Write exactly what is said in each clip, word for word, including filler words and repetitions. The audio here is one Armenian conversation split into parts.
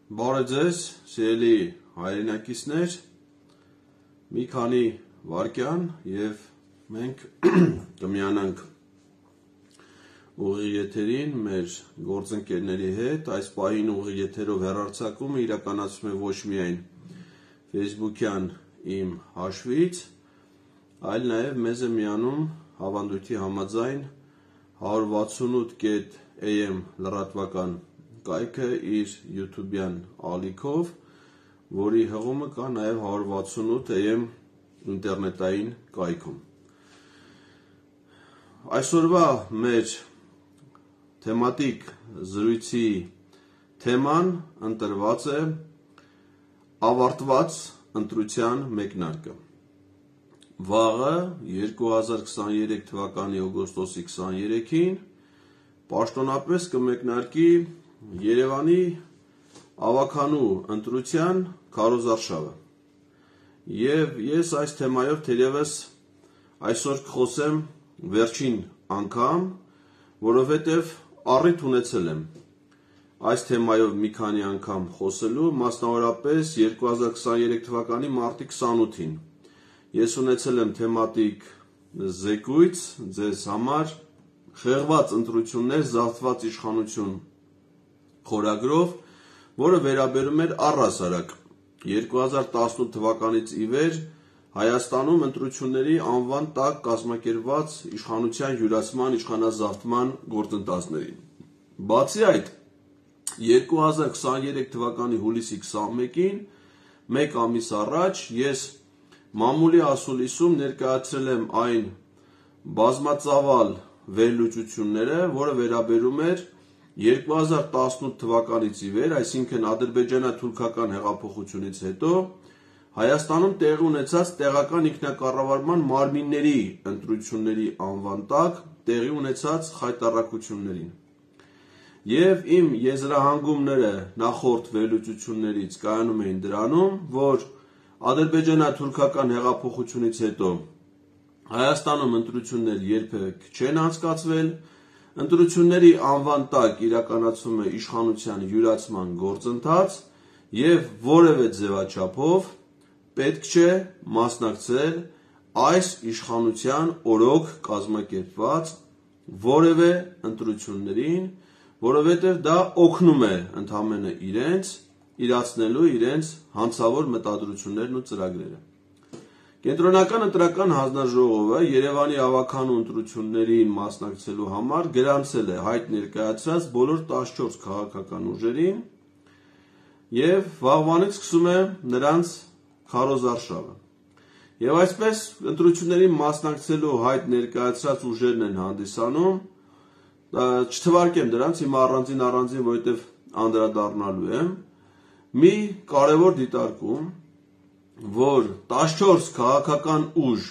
Բարև ձեզ, սիրելի հայրենակիցներ, մի քանի վայրկյան եւ մենք կմիանանք ուղիղ եթերին մեր գործընկերների հետ։ Այս պահին ուղիղ եթերով հեռարձակումը իրականացվում է ոչ միայն Facebook-յան իմ հաշվից, այլ նաեւ մեզ է միանում հավանդույթի համաձայն one sixty-eight A M լրատվական կայքը իր YouTube-յան ալիքով, որի հղումը կա նաև one sixty-eight A M ինտերնետային կայքում։ Այսօրվա մեր թեմատիկ զրույցի թեման ընտրված է ավարտված ընտրության մեկնարկը։ Վաղը two thousand twenty-three թվականի օգոստոսի twenty-third-ին պաշտոնապես կմեկնարկի Երևանի ավականու ընտրության քարոզարշավը։ Եվ ես այս թեմայով թերևս այսօր կխոսեմ վերջին անգամ, որովհետև առիթ ունեցել եմ այս թեմայով մի քանի անգամ խոսելու, մասնավորապես two thousand twenty-three թվականի մարտի twenty-eighth-ին։ Ես ունեցել եմ թեմատիկ զեկույց ձեզ համար խեղված ընտրություններ, զավթված իշխանություն խորագրով, որը վերաբերում էր առհասարակ two thousand eighteen թվականից ի վեր Հայաստանում ընտրությունների անվան տակ կազմակերպված իշխանության յուրացման, իշխանազավթման գործընթացներին։ Բացի այդ, two thousand twenty-three թվականի հուլիսի twenty-first-ին, մեկ ամիս առաջ, ես մամուլի ասուլիսում ներկայացրել եմ այն բազմածավալ վերլուծությունները, որը վերաբերում էր two thousand eighteen թվականից ի վեր, այսինքն ադրբեջանա-թուրքական հեղափոխությունից հետո Հայաստանում տեղի ունեցած տեղական ինքնակառավարման մարմինների ընտրությունների անվան տակ տեղի ունեցած խայտառակություններին։ Եվ իմ եզրահանգումները նախորդ վերլուծություններից կայանում էին դրանում, որ ադրբեջանա-թուրքական հեղափոխությունից հետո Հայաստանում ընտրություններ երբեք չեն անցկացվել, ընտրությունների անվան տակ իրականացում է իշխանության յուրացման գործընթաց եւ որևէ ձևաչափով պետք չէ մասնակցել այս իշխանության օրոք կազմակերպված որևէ ընտրություններին, որովհետեւ դա օգնում է ընդհանրապես իրենց իրացնելու իրենց հանցավոր մտադրություններն ու ծրագրերը։ Կենտրոնական ընտրական հանձնաժողովը Երևանի ավականու ընտրություններին մասնակցելու համար գրանցել է հայտ ներկայացրած բոլոր fourteen քաղաքական ուժերին եւ վաղվանից սկսում է նրանց քարոզարշավը։ Եվ այսպես ընտրություններին մասնակցելու հայտ ներկայացրած ուժերն են հանդիսանում, չթվարկեմ դրանց, հիմա առանձին առանձին, որովհետեւ անդրադառնալու եմ, մի կարևոր դիտարկում, որ fourteen քաղաքական ուժ,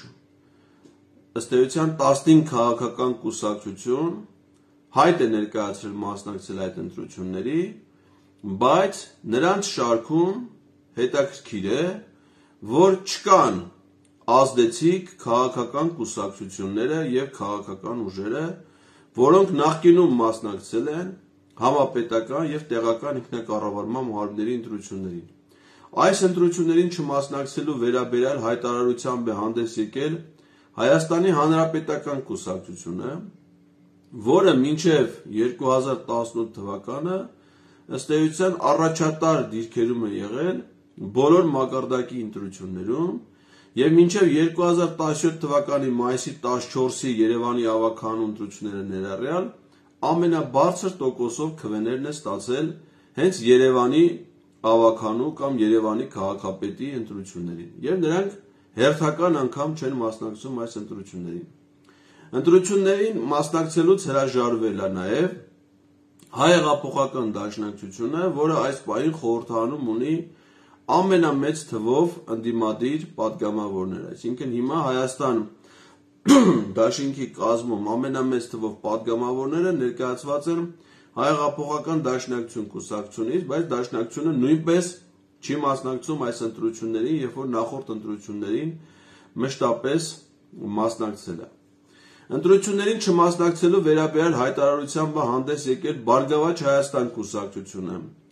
ըստ էության fifteen քաղաքական կուսակցություն հայտ է ներկայացրել մասնակցել այդ ընտրությունների, բայց նրանց շարքում հետաքրքիր է, որ չկան ազդեցիկ քաղաքական կուսակցությունները եւ քաղաքական ուժերը, որոնք նախկինում մասնակցել են համապետական եւ տեղական ինքնակառավարման մարմինների ընտրություններին։ Այս ընտրություններին չմասնակցելու վերաբերյալ հայտարարությամբ է հանդես եկել Հայաստանի Հանրապետական կուսակցությունը, որը մինչև two thousand eighteen թվականը ըստ էության առաջատար դիրքերում է եղել բոլոր մակարդակի ընտրություններում եւ մինչև two thousand seventeen թվականի մայիսի fourteenth-ի Երևանի ավականու ընտրությունները ներառյալ ամենաբարձր տոկոսով քվեներն է ստացել հենց Երևանի ավականու կամ Երևանի քաղաքապետի ընտրություններին եւ նրանք հերթական անգամ չեն մասնակցում այս ընտրություններին։ Ընտրություններին մասնակցելուց հրաժարվել է նաեւ Հայ հեղափոխական դաշնակցությունը, որը այս պահին խորհրդանում ունի ամենամեծ թվով ընդդիմադիր պատգամավորներ, այսինքն հիմա Հայաստան դաշինքի կազմում ամենամեծ թվով պատգամավորները ներկայացված են Հայ հեղափոխական դաշնակցություն կուսակցությունից, բայց դաշնակցությունը նույնպես չի մասնակցում այս ընտրություններին, երբ որ նախորդ ընտրություններին մշտապես մասնակցել է։ Ընտրություններին չմասնակցելու վերաբերյալ հայտարարությամբ հանդես եկել Բարգավաճ Հայաստան կուսակցությունը,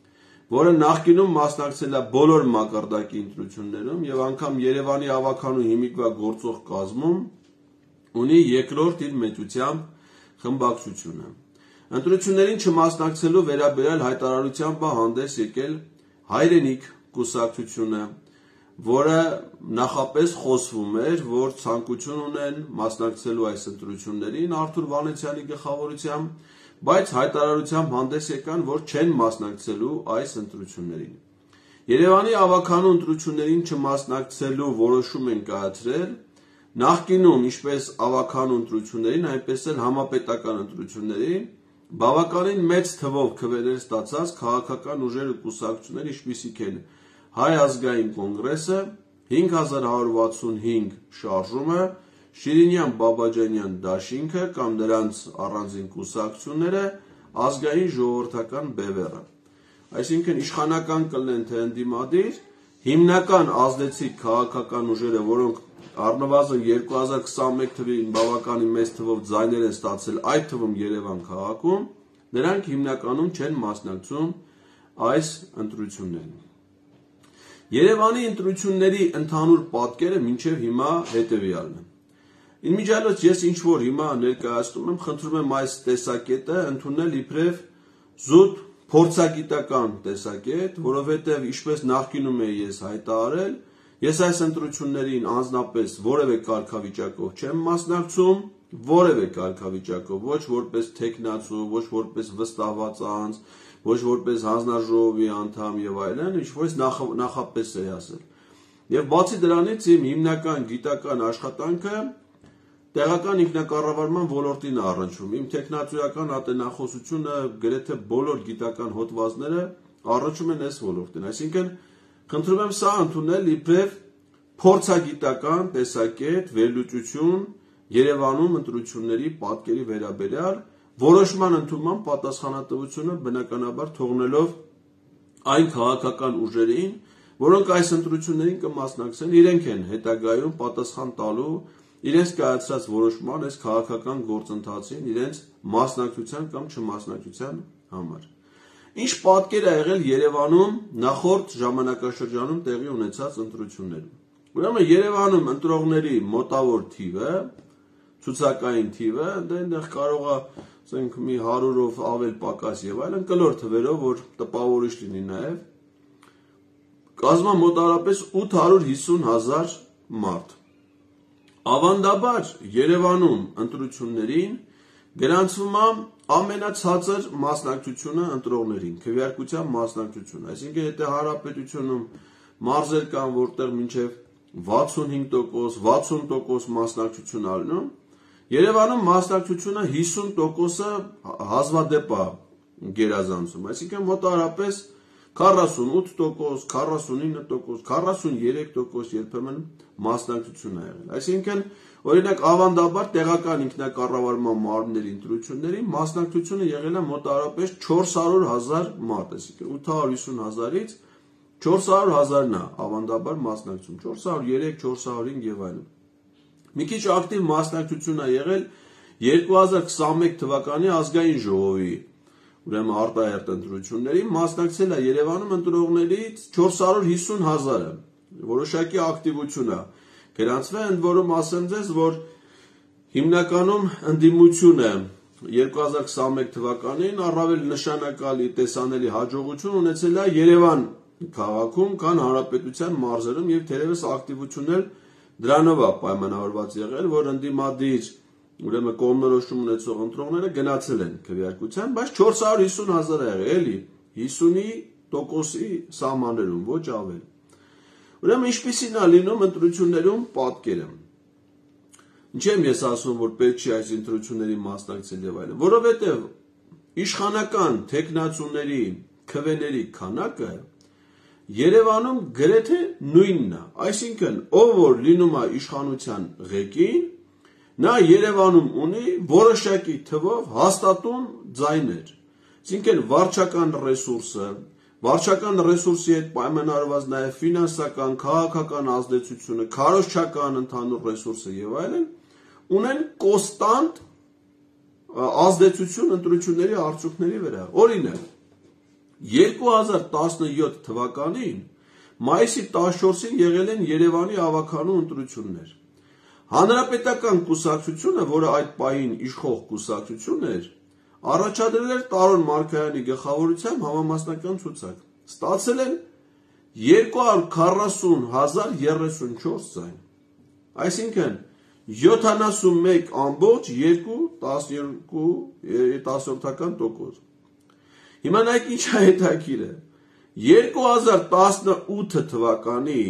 որը նախկինում մասնակցել է բոլոր մակարդակի ընտրություններում եւ անգամ Երևանի ավականու հիմիկվա գործող կազմում ունի երկրորդ իր մեծությամբ խմբակցությունը։ Ընտրություններին չմասնակցելու վերաբերյալ հայտարարությամբ հանդես եկել Հայրենիք կուսակցությունը, որը նախապես խոսվում էր, որ ցանկություն ունեն մասնակցելու այս ընտրություններին Արթուր Վանեցյանի գլխավորությամբ, բայց հայտարարությամբ հանդես եկան, որ չեն մասնակցելու այս ընտրություններին։ Երևանի ավականու ընտրություններին չմասնակցելու որոշում են կայացրել նախկինում ինչպես ավականու ընտրություններին, այնպես էլ համապետական ընտրություններին բավականին մեծ թվով քվեներ ստացած քաղաքական ուժեր ու կուսակցություններ, ինչպիսիք են Հայ ազգային կոնգրեսը, հինգ հազար հարյուր վաթսունհինգ շարժումը, Շիրինյան Բաբաջանյան դաշինքը կամ նրանց առանձին կուսակցությունները, ազգային ժողովրդական բևեռը։ Այսինքն իշխանական կլինեն թե ընդդիմադիր, հիմնական ազդեցիկ քաղաքական ուժերը, որոնք առնվազն երկու հազար քսանմեկ թվին բավականին մեծ թվով ձայներ են ստացել, այդ թվում Երևան քաղաքում, նրանք հիմնականում չեն մասնակցում այս ընտրություններին։ Երևանի ընտրությունների ընդհանուր պատկերը մինչև հիմա հետևյալն է։ Իմիջիայլոց ես ինչ որ հիմա ներկայացնում եմ, խնդրում եմ այս տեսակետը ընդունել իբրև զուտ փորձագիտական տեսակետ, որովհետև ինչպես նախկինում էի ես հայտարարել, ես այս ընտրություններին անձնապես որևէ կարգավիճակով չեմ մասնակցում, որևէ կարգավիճակով, ոչ որպես թեկնածու, ոչ որպես վստահված անձ, ոչ որպես հանձնաժողովի անդամ եւ այլն, ինչ որ նախապես էի ասել։ Եվ բացի դրանից իմ հիմնական գիտական աշխատանքը տեղական ինքնակառավարման ոլորտին է առնչվում։ Իմ տեխնացուական ատենախոսությունը գրեթե բոլոր գիտական հոդվածները առնչվում են այս ոլորտին։ Այսինքն խնդրում եմ սա ընդունել իբրև փորձագիտական տեսակետ, վերլուծություն Երևանում ընտրությունների պատկերի վերաբերյալ, որոշման ընդունման պատասխանատվությունը բնականաբար թողնելով այն քաղաքական ուժերին, որոնք այս ընտրություններին կմասնակցեն, իրենք են հետագայում պատասխան տալու իրենց կայացրած որոշման այս քաղաքական գործընթացին, իրենց մասնակցության կամ չմասնակցության համար։ Ինչ պատկեր է եղել Երևանում նախորդ ժամանակաշրջանում տեղի ունեցած ընտրություններում։ Ուրեմն Երևանում ընտրողների մոտավոր թիվը, ցուցակային թիվը, այնտեղ կարող է, ասենք, մի հարյուրով ավել պակաս եւ այլն, կլոր թվերով, որ տպավորիչ լինի նաեւ, կազմա մոտավորապես ութ հարյուր հիսուն հազար մարդ։ Ավանդաբար Երևանում ընտրություններին գրանցվում է ամենացածր մասնակցությունը ընտրողներին, քվեարկության մասնակցությունը, այսինքն եթե հանրապետությունում մարզեր կան, որտեղ մինչև վաթսունհինգ տոկոս, վաթսուն տոկոս մասնակցություն ալնում, Երևանում մասնակցությունը հիսուն տոկոսը հազվադեպ է գերազանցում, այսինքն մոտավորապես քառասունութ տոկոս, քառասունինը տոկոս, քառասուներեք տոկոս երբեմն մասնակցություն է եղել։ Այսինքն, օրինակ ավանդաբար տեղական ինքնակառավարման մարմինների ընտրությունների մասնակցությունը եղել է մոտավորապես չորս հարյուր հազար մարդ, այսինքն ութ հարյուր հիսուն հազարից չորս հարյուր հազարն է ավանդաբար մասնակցում, չորս հարյուր երեք, չորս հարյուր հինգ եւ այլն։ Մի քիչ ակտիվ մասնակցություն է եղել երկու հազար քսանմեկ թվականի ազգային ժողովի, ուրեմն արտահերթ ընտրությունների մասնակցել է Երևանում ընտրողներից չորս հարյուր հիսուն հազարը, որոշակի ակտիվություն է գրանցվել, ընդ որում ասեմ ձեզ, որ հիմնականում ընդդիմությունը երկու հազար քսանմեկ թվականին առավել նշանակալի տեսանելի հաջողություն ունեցել է Երևան քաղաքում, քան հանրապետության մարզերում եւ թերևս ակտիվությունն էլ դրանով է պայմանավորված եղել, որ ընդդիմադիր ուրեմն կողմնորոշում ունեցող ընտրողները գնացել են քվեարկության, բայց չորս հարյուր հիսուն հազար է եղել, էլի հիսունի տոկոսի սահմաններում, ոչ ավել։ Ուրեմն ինչպիսին է լինում ընտրություններում պատկերը։ Ինչ եմ ես ասում, որ պետք չի այս ընտրությունների մասնակցել եւ այլն, որովհետեւ իշխանական տեխնացուների քվեների քանակը Երևանում գրեթե նույնն է, այսինքն ով որ լինում է իշխանության ղեկին, նա Երևանում ունի որոշակի թվով հաստատուն ձայներ, այսինքն վարչական ռեսուրսը, վարչական ռեսուրսի հետ պայմանավորված նաև ֆինանսական, քաղաքական ազդեցությունը, քարոզչական ընդհանուր ռեսուրսը եւ այլն, ունեն կոնստանտ ազդեցություն ընտրությունների արդյունքների վրա։ Օրինակ, երկու հազար տասնյոթ թվականին մայիսի տասնչորսին եղել են Երևանի ավականու ընտրություններ։ Հանրապետական կուսակցությունը, որը այդ պահին իշխող կուսակցություն էր, առաջադրել էր Տարոն Մարգարյանի գլխավորությամբ համամասնական ցուցակ։ Ստացել են երկու հարյուր քառասուն հազար երեսունչորս ձայն։ Այսինքն յոթանասունմեկ ամբողջ երկու տասնյոթ տոկոս։ Հիմա նայեք ինչ է հետաքրքիրը։ երկու հազար տասնութ թվականի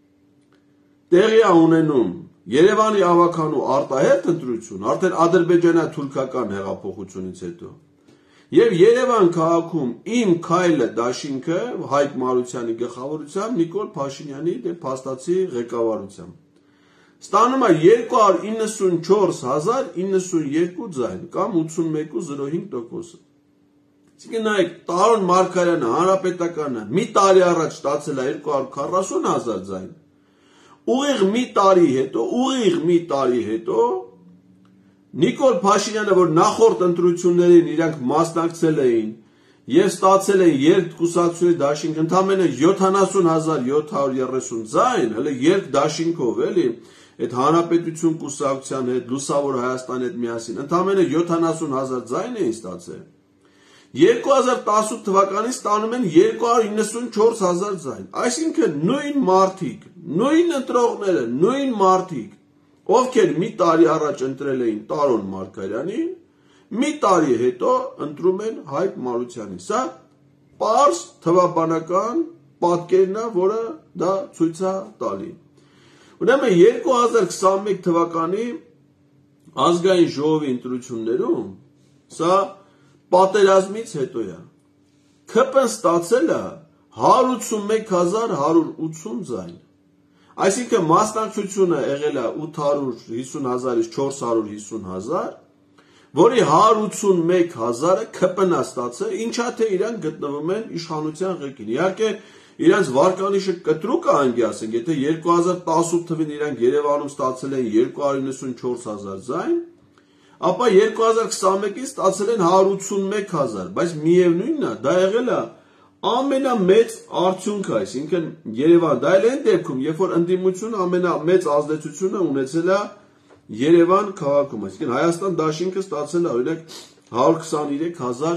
տեղի է ունենում Երևանի ավականու արտահերթ ընտրություն, արդեն ադրբեջանա-թուրքական հեղափոխությունից հետո, եւ Երևան քաղաքում իմ քայլը դաշինքը Հայկ Մարությանի գլխավորությամբ Նիկոլ Փաշինյանի դե փաստացի ղեկավարությամբ ստանում է երկու հարյուր իննսունչորս հազար իննսունյոթ ձայն կամ ութսունմեկ կoma զրո հինգ տոկոս։ Այսինքն նայեք, Տարոն Մարգարյանը հանրապետականը մի տարի առաջ ստացել է երկու հարյուր քառասուն հազար ձայն։ Ուղիղ մի տարի հետո, ուղիղ մի տարի հետո Նիկոլ Փաշինյանը, որ նախորդ ընտրություններին իրանք մասնակցել էին եւ ստացել են երկկուսակցությունների դաշինք ընդամենը յոթանասուն հազար յոթ հարյուր երեսուն ձայն, հələ երկդաշինքով էլի, այդ հանրապետություն կուսակցության հետ, Լուսավոր Հայաստանի հետ միասին, ընդամենը յոթանասուն հազար ձայն էին ստացել։ երկու հազար տասնութ թվականին ստանում են երկու հարյուր իննսունչորս հազար ձայն։ Այսինքն նույն մարդիկ, նույն ընտրողները, նույն մարդիկ, ովքեր մի տարի առաջ ընտրել էին Տարոն Մարգարյանին, մի տարի հետո ընտրում են Հայկ Մարությանին։ Սա պարզ թվաբանական պատկերն է, որը դա ցույց է տալի։ Ուրեմն երկու հազար քսանմեկ թվականի ազգային ժողովի ընտրություններում սա պատերազմից հետո է։ ՔՊ-ն ստացել է հարյուր ութսունմեկ հազար հարյուր ութսուն ձայն։ Այսինքն մասնակցությունը եղել է ութ հարյուր հիսուն հազարից չորս հարյուր հիսուն հազար, որի հարյուր ութսունմեկ հազարը ՔՊ-ն է ստացել, ինչա թե իրանք գտնվում են իշխանության ղեկին։ Իհարկե իրանց վարկանիշը կտրուկ է անգի ասենք, եթե երկու հազար տասնութ թվին իրանք Երևանում ստացել են երկու հարյուր իննսունչորս հազար ձայն, ապա երկու հազար քսանմեկին ստացել են հարյուր ութսունմեկ հազար, բայց միևնույնն է, դա եղել է ամենամեծ արդյունքը, այսինքն Երևան, դա էլ այն դեպքում, երբ որ ընդդիմությունը ամենամեծ ազդեցությունը ունեցել է Երևան քաղաքում, այսինքն Հայաստան դաշինքը ստացել է օրինակ հարյուր քսաներեք հազար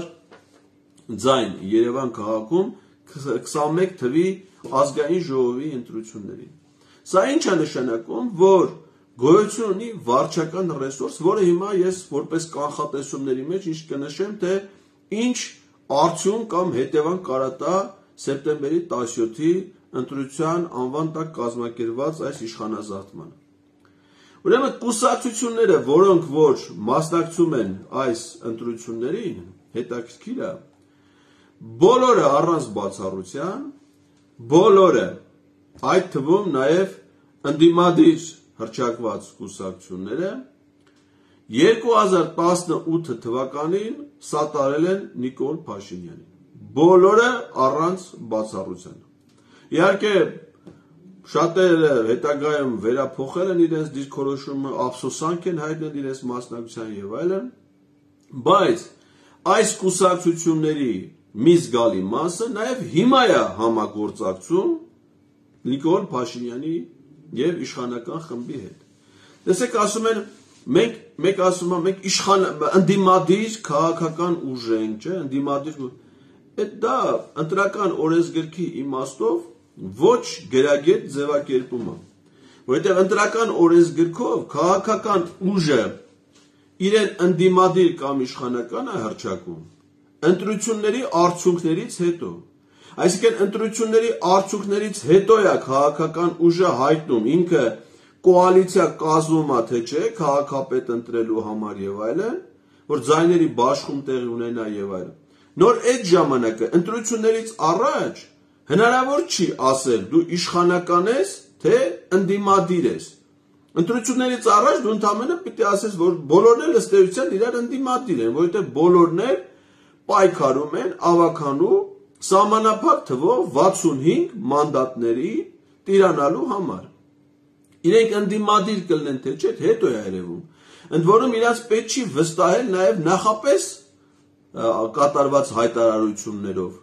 ձայն Երևան քաղաքում քսանմեկ թվի ազգային ժողովի ընտրություններին։ Սա ինչ է նշանակում, որ գոյություն ունի վարչական ռեսուրս, որը հիմա ես որպես կանխատեսումների մեջ ինչ կնշեմ, թե ինչ արդյունք կամ հետևանք կարա սեպտեմբերի տասնյոթի ընտրության անվան տակ կազմակերպված այս իշխանազարդմանը։ Ուրեմն կուսակցությունները, որոնք որ մասնակցում են այս ընտրություններին, հետաքրքիր է, բոլորը առանց բացառության, բոլորը, այդ թվում նաև ընդդիմադիր հռչակված կուսակցությունները երկու հազար տասնութ թվականին սատարել են Նիկոլ Փաշինյանին։ Բոլորը առանց բացառության։ Իհարկե շատերը հետագայում վերափոխել են իրենց դիրքորոշումը, ափսոսանք են հայտնել իրենց մասնակցության եւ այլն, բայց այս կուսակցությունների մի զգալի մասը նաև հիմա է համագործակցում Նիկոլ Փաշինյանի եւ իշխանական խմբի հետ։ Տեսեք, ասում են մենք մեկ ասում են մենք իշխան ընդդիմադիր քաղաքական ուժ ենք, չէ՞, ընդդիմադիր այդ դա ընտրական օրենսգրքի իմաստով ոչ գրագետ ձևակերպում է, որովհետեւ ընտրական օրենսգրքով քաղաքական ուժը իրեն ընդդիմադիր կամ իշխանական է հռչակում ընտրությունների արդյունքներից հետո։ Այսինքն ընտրությունների արդյունքներից հետո է քաղաքական ուժը հայտնում ինքը կոալիցիա կազմում է թե չէ քաղաքապետ ընտրելու համար եւ այլն, որ ձայների բաշխում տեղի ունենա եւ այլն։ Նոր այդ ժամանակը ընտրություններից առաջ հնարավոր չի ասել դու իշխանական ես թե ընդդիմադիր ես։ Ընտրություններից առաջ դու ընդամենը պիտի ասես, որ բոլորն էլ ըստ էության իրար ընդդիմադիր են, որովհետեւ բոլորն էլ պայքարում են ավականու սահմանափակ թվով վաթսունհինգ մանդատների տիրանալու համար։ Իրենք ընդդիմադիր կլինեն թե չէ, հետո է երևում։ Ընդ որում իրանց պետք չի վստահել նաև նախապես կատարված հայտարարություններով,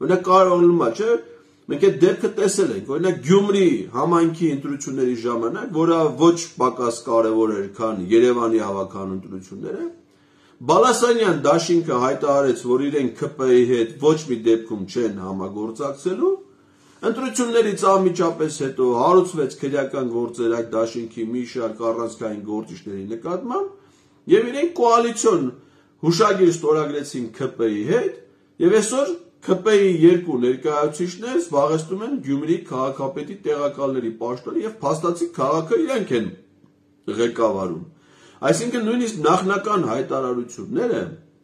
Օրինակ կարող լումա, չէ, մենք այդ դեպքը տեսել ենք, օրինակ Գյումրի համայնքի ընտրությունների ժամանակ, որը ոչ պակաս կարևոր էր, քան Երևանի հավաքական ընտրությունները, Բալասանյան դաշինքը հայտարարեց, որ իրենք K P I-ի հետ ոչ մի դեպքում չեն համագործակցելու, ընտրություններից անմիջապես հետո հարուցվեց քրեական գործեր այդ դաշինքի մի շարք առանցքային գործիչների նկատմամբ, եւ իրենք կոալիցիոն հուշագիր ստորագրեցին K P I-ի հետ, եւ այսօր K P I-ի երկու ներկայացուցիչներ զբաղեցնում են Գյումրի քաղաքապետի տեղակալների պաշտոնը եւ փաստացի քաղաքը իրենք են ղեկավարում։ Այսինքն նույնիսկ նախնական հայտարարությունները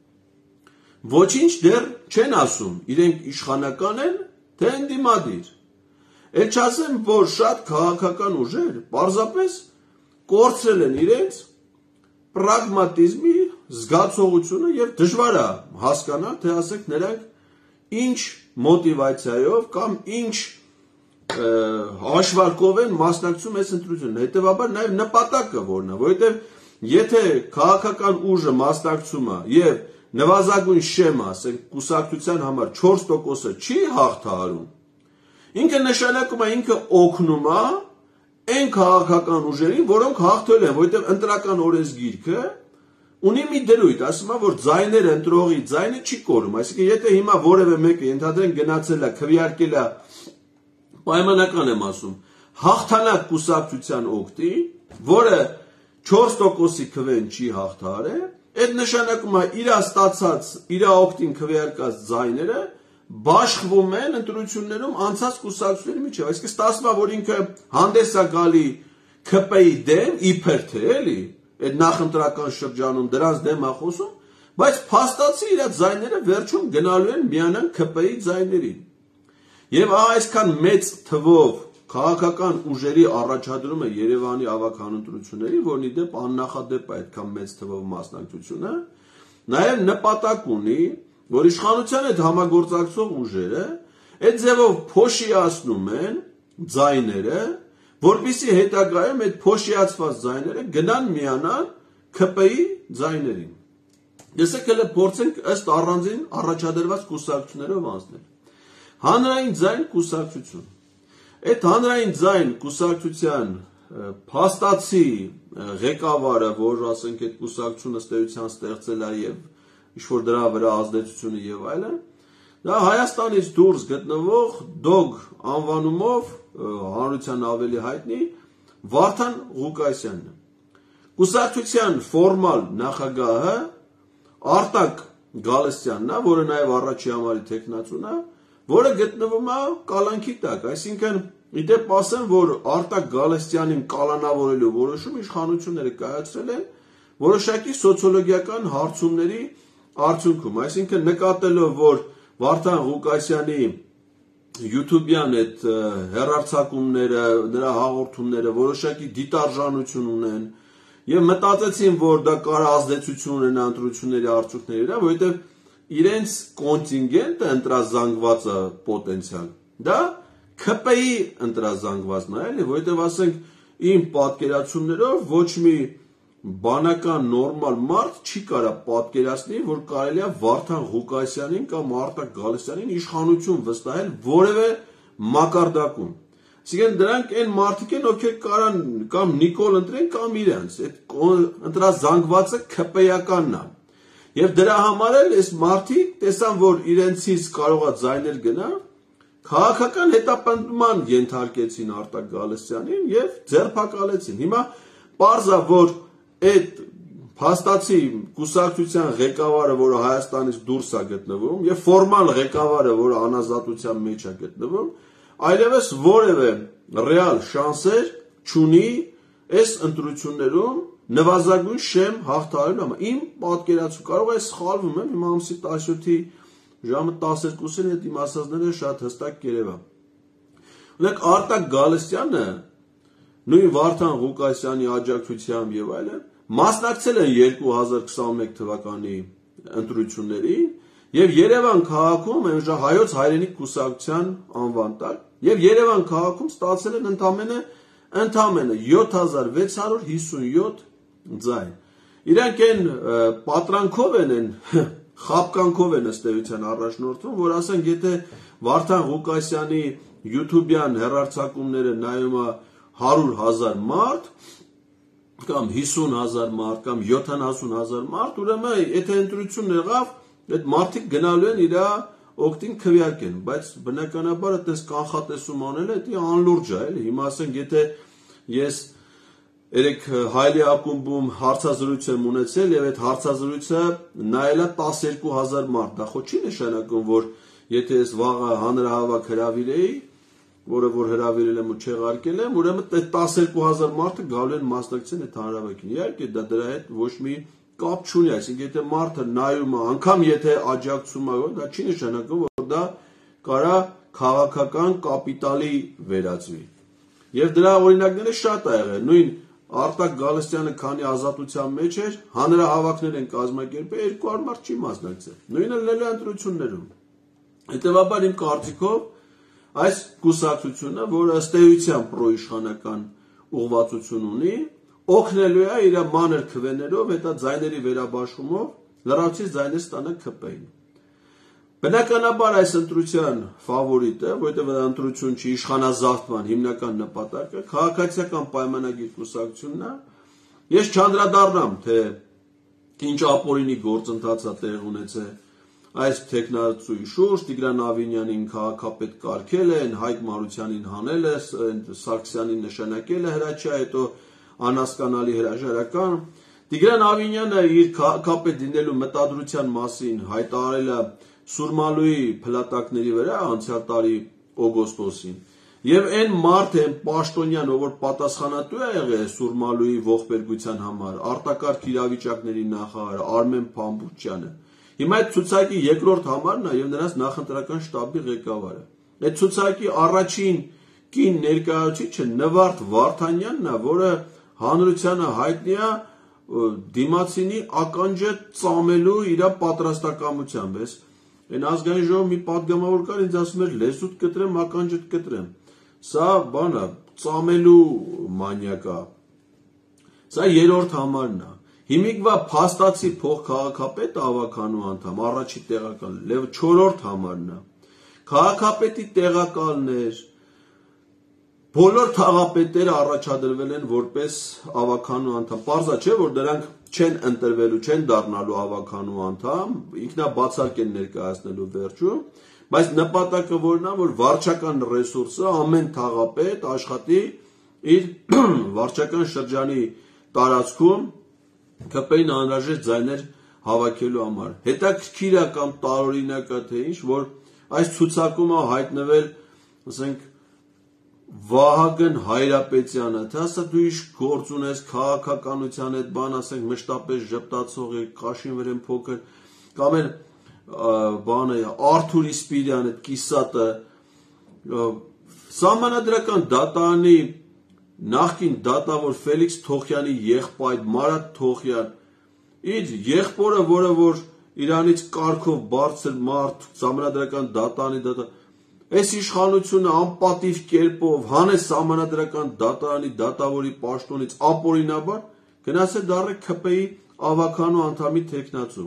ոչինչ դեռ չեն ասում, իրենք իշխանական են, թե ընդդիմադիր։ Էլ չասեմ, որ շատ քաղաքական ուժեր պարզապես կորցրել են իրենց պրագմատիզմի զգացողությունը եւ դժվար է հասկանալ, թե ասենք նրանք ինչ մոտիվացիայով կամ ինչ հաշվարկով են մասնակցում այս ընտրություններին։ Հետևաբար նաեւ նպատակը որն է, որովհետեւ եթե քաղաքական ուժը մասնակցում է եւ նվազագույն շեմը, ասենք կուսակցության համար չորս տոկոսը չի հաղթահարում, ինքը նշանակում է ինքը օգնում է այն քաղաքական ուժերին, որոնք հաղթել են, որովհետեւ ընտրական օրենսգիրքը ունի մի դրույթ, ասում է, որ ձայները ընտրողի ձայնը չի կորում, այսինքն եթե հիմա որևէ մեկը ենթադրենք գնացել է, քվեարկել է, պայմանական եմ ասում, հաղթանակ կուսակցության օգտի, որը չորս տոկոսի քվեն չի հաղթահարել, այդ նշանակում է իր ստացած, իր օգտին քվեարկած ձայները բաշխվում են ընտրություններում անցած կուսակցությունների միջև, այսինքն ստացվում է, որ ինքը հանդես է գալի K P I-ի դեմ, իբր թե էլի, այդ նախընտրական շրջանում դրանց դեմ է խոսում, բայց փաստացի իր ձայները վերջում գնալու են միանան K P I-ի ձայներին։ Եվ այսքան մեծ թվով քաղաքական ուժերի առաջադրումը Երևանի ավագան ընտրությունների, որն ի դեպ աննախադեպ է այդքան մեծ թվով մասնակցությունը, նաև նպատակ ունի, որ իշխանության հետ համագործակցող ուժերը այդ ձևով փոշիացնում են ձայները, որպեսզի հետագայում այդ փոշիացված ձայները գնան միանան K P I-ի ձայներին։ Դեսեք հələ փորձենք ըստ առանձին առաջադրված կուսակցություններով անցնել։ Հանրային ձայն կուսակցություն։ Այդ հանրային ձայն կուսակցության փաստացի ղեկավարը, որ ասենք այդ կուսակցությունը ստեյության ստեղծել է եւ ինչ-որ դրա վրա ազդեցությունը եւ այլն, դա Հայաստանից դուրս գտնվող Դոգ անվանումով հանրության ավելի հայտնի Վարդան Ղուկասյանն է։ Կուսակցության ֆորմալ նախագահը Արտակ Գալստյանն է, որը նաեւ առաջի համարի տեխնացուն է, որը գտնվում է կալանքի տակ, այսինքն իդեպ ասեմ, որ Արտակ Գալստյանին կալանավորելու որոշում իշխանությունները կայացրել են որոշակի սոցիոլոգիական հարցումների արդյունքում, այսինքն նկատելով, որ Վարդան Ղուկասյանի YouTube-յան այդ հեռարձակումները, նրա հաղորդումները որոշակի դիտարժանություն ունեն եւ մտածեցին, որ դա կարող ազդեցություն ունենա ընտրությունների արդյունքների վրա, որովհետեւ իրենց կոնտինգենտը ընտրազանգվածը պոտենցիալ, դա K P I-ի ընտրազանգվածն է, էլի, որովհետեւ ասենք իմ պատկերացումներով ոչ մի բանական նորմալ մարդ չի կարա պատկերացնի, որ կարելի է Վարդան Ղուկասյանին կամ Արտակ Գալստյանին իշխանություն վստահել որևէ մակարդակում։ Այսինքն դրանք այն մարդիկ են, ովքեր կարան կամ Նիկոլ ընտրեն կամ իրենց, այդ ընտրազանգվածը K P I-ականն է։ Եվ դրա համար էլ այս մարդիկ տեսան, որ իրենցից կարող է ձայներ գնա, քաղաքական հետապնդման ենթարկեցին Արտակ Գալստյանին եւ ձերբակալեցին։ Հիմա պարզ է, որ այդ փաստացի կուսակցության ղեկավարը, որը Հայաստանից դուրս է գտնվում, եւ ֆորմալ ղեկավարը, որը անազատության մեջ է գտնվում, այլևս որևէ ռեալ շանսեր չունի այս ընտրություններում նվազագույն շեմ հաղթահարելու համար։ Իմ պատկերացում կարող է սխալվում եմ, հիմա ամսի տասնյոթի ժամը տասներկուսին այդ իմ ասածները շատ հստակ կերևա։ Ունեք Արտակ Գալստյանը նույն Վարդան Ղուկասյանի աջակցությամբ եւ այլն մասնակցել են երկու հազար քսաներկու թվականի ընտրություններին եւ Երևան քաղաքում այնժամ հայոց հայրենիք կուսակցության անվան տակ եւ Երևան քաղաքում ստացել են ընդամենը ընդամենը յոթ հազար վեց հարյուր հիսունյոթ ձայն։ Իրանք են պատրանքով են, են խապկանքով են ըստ էության առաջնորդվում, որ ասենք եթե Վարդան Ղուկասյանի YouTube-յան հեռարձակումները նայում է հարյուր հազար մարդ, կամ հիսուն հազար մարդ, կամ յոթանասուն հազար մարդ, ուրեմն եթե ընտրություն եղավ, այդ մարդիկ գնալու են իր օգտին քվեարկեն, բայց բնականաբար այդպես կանխատեսում անելը դա անլուրջ է, էլի։ Հիմա ասենք, եթե ես երեք հայլի ակումբում հարցազրույց եմ ունեցել եւ այդ հարցազրույցը նայելա տասներկու հազար մարդ, դա ხო չի նշանակում, որ եթե ես վաղը հանրահավաք հրավիրեի, որը որ հրավիրել եմ ու չեղարկել եմ, ուրեմն տասներկու հազար մարդը գալու են մասնակցեն այդ հանրահավաքին։ Իհարկե դա դրա հետ ոչ մի կապ չունի, այսինքն եթե մարդը նայում է, անգամ եթե աջակցում է, դա չի նշանակում, որ դա կարա քաղաքական կապիտալի վերածվի։ Եվ դրա օրինակները շատ ա եղել, նույն Արտակ Գալստյանը քանի ազատության մեջ էր, հանրահավաքներ են կազմակերպել, երկու հարյուր մարդ չի մասնակցել։ Նույնը լել է ընտրություններում։ Հետևաբար իմ կարծիքով այս կուսակցությունը, որը ըստ էության պրոիշխանական ուղղվածություն ունի, օգնելու է իր մանր քվեներով, հետո ձայների վերաբաշխումով լրացուցիչ ձայներ ստանալ ՔՊ-ին։ Բնականաբար այս ընտրության ֆավորիտը, որովհետև դա ընտրություն չի, իշխանազավթման հիմնական նպատակը քաղաքացիական պայմանագիր կուսակցությունն է։ Ես չանդրադառնամ, թե ինչ ապօրինի գործընթաց է տեղ ունեցել այս տեխնացուի շուրջ, Տիգրան Ավինյանին քաղաքապետ կարգել են, Հայկ Մարությանին հանել է, Սարգսյանին նշանակել է հրաչյա, հետո անհասկանալի հրաժարական։ Տիգրան Ավինյանը իր քաղաքապետ լինելու մտադրության մասին հայտարարել է Սուրմալուի փլատակների վրա անցյալ տարի օգոստոսին։ Եվ այն մարդը, այն պաշտոնյան, ով որ պատասխանատու է եղել Սուրմալուի ողբերգության համար, արտակարգ իրավիճակների նախարարը Արմեն Փամբուչյանը։ Հիմա այդ ցուցակի երկրորդ համարն է եւ նրանց նախընտրական շտաբի ղեկավարը։ Այդ ցուցակի առաջին կին ներկայացուցիչը Նվարդ Վարդանյանն է, որը հանրությանը հայտնի է դիմացինի ականջը ծամելու իր պատրաստակամությամբ է։ Այն ազգային ժողովի մի պատգամավոր կար, ինձ ասում էր լեսուտ կտրեմ, ականջդ կտրեմ։ Սա բան է, ծամելու մանյակ է։ Սա երրորդ համարն է։ Հիմիկվա փաստացի փոխքաղաքապետ ավականու անդամ, առաջի տեղակալ, լեվ չորրորդ համարն է։ Քաղաքապետի տեղակալներ, բոլոր թաղապետերը առաջադրվել են որպես ավականու անդամ։ Պարզա չէ, որ դրանք չեն ընտրվելու, չեն դառնալու ավականու անդամ, ինքնաբացարկ են ներկայացնելու վերջում, բայց նպատակը որն է, որ վարչական ռեսուրսը ամեն թաղապետ աշխատի իր վարչական շրջանի տարածքում ՔՊ-ին անհրաժեշտ ձայներ հավաքելու համար։ Հետաքրքիր է կամ տարօրինակ է թե ինչ, որ այս ցուցակում է հայտնվել, ասենք, Վահագն Հայրապետյանը, թե ասա դու ինչ գործ ունես քաղաքականության հետ բան, ասենք մշտապես ժպտացող է, կաշին վրան փոքր, կամ էլ բանը Արթուր Իսպիրյանը, կիսատը, Սահմանադրական դատարանի նախկին դատավոր Ֆելիքս Թոխյանի եղբայր Մարատ Թոխյան, իր եղբորը, որը որ իրանից կարգով բարձր մարդ, Սահմանադրական դատարանի դատավոր, այս իշխանությունը անպատիվ կերպով հանեց Սահմանադրական դատարանի դատավորի պաշտոնից ապօրինաբար գնացել դառը ՔՊ-ի ավականու անդամի տեխնացու։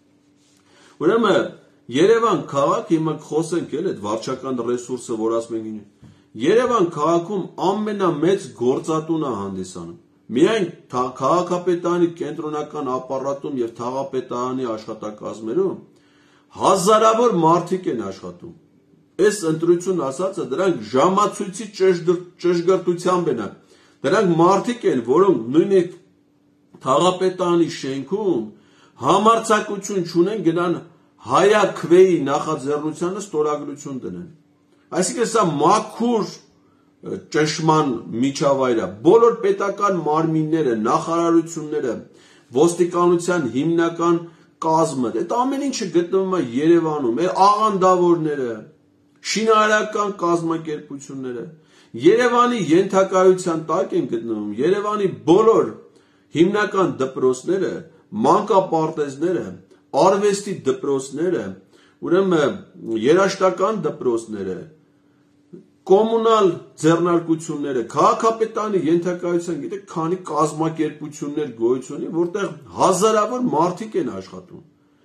Ուրեմն Երևան քաղաք, հիմա խոսենք էլ այդ վարչական ռեսուրսը, որ ասում ենք, Երևան քաղաքում ամենամեծ գործատունը հանդիսանում։ Միայն քաղաքապետարանի կենտրոնական ապարատում եւ թաղապետարանի աշխատակազմերում հազարավոր մարդիկ են աշխատում։ Այս ընտրություն ասածը դրանք ժամացույցի ճշգրտությամբ են։ Դրանք մարդիկ են, որոնք նույնիսկ թաղապետարանի շենքում համարձակություն չունեն գնան հայաքվեի նախաձեռնությանը ստորագրություն դնեն։ Այսինքն սա մաքուր ճշման միջավայր է։ Բոլոր պետական մարմինները, նախարարությունները, ոստիկանության հիմնական կազմը, այդ ամեն ինչը գտնվում է Երևանում, մեր աղանդավորները, շինարարական կազմակերպությունները, Երևանի ենթակայության տակ են գտնվում, Երևանի բոլոր հիմնական դպրոցները, մանկապարտեզները, արվեստի դպրոցները, ուրեմն երաժշտական դպրոցները, կոմունալ ձեռնարկությունները, քաղաքապետարանի ենթակայության, գիտեք, քանի կազմակերպություններ գոյություն ունի, որտեղ հազարավոր մարդիկ են աշխատում։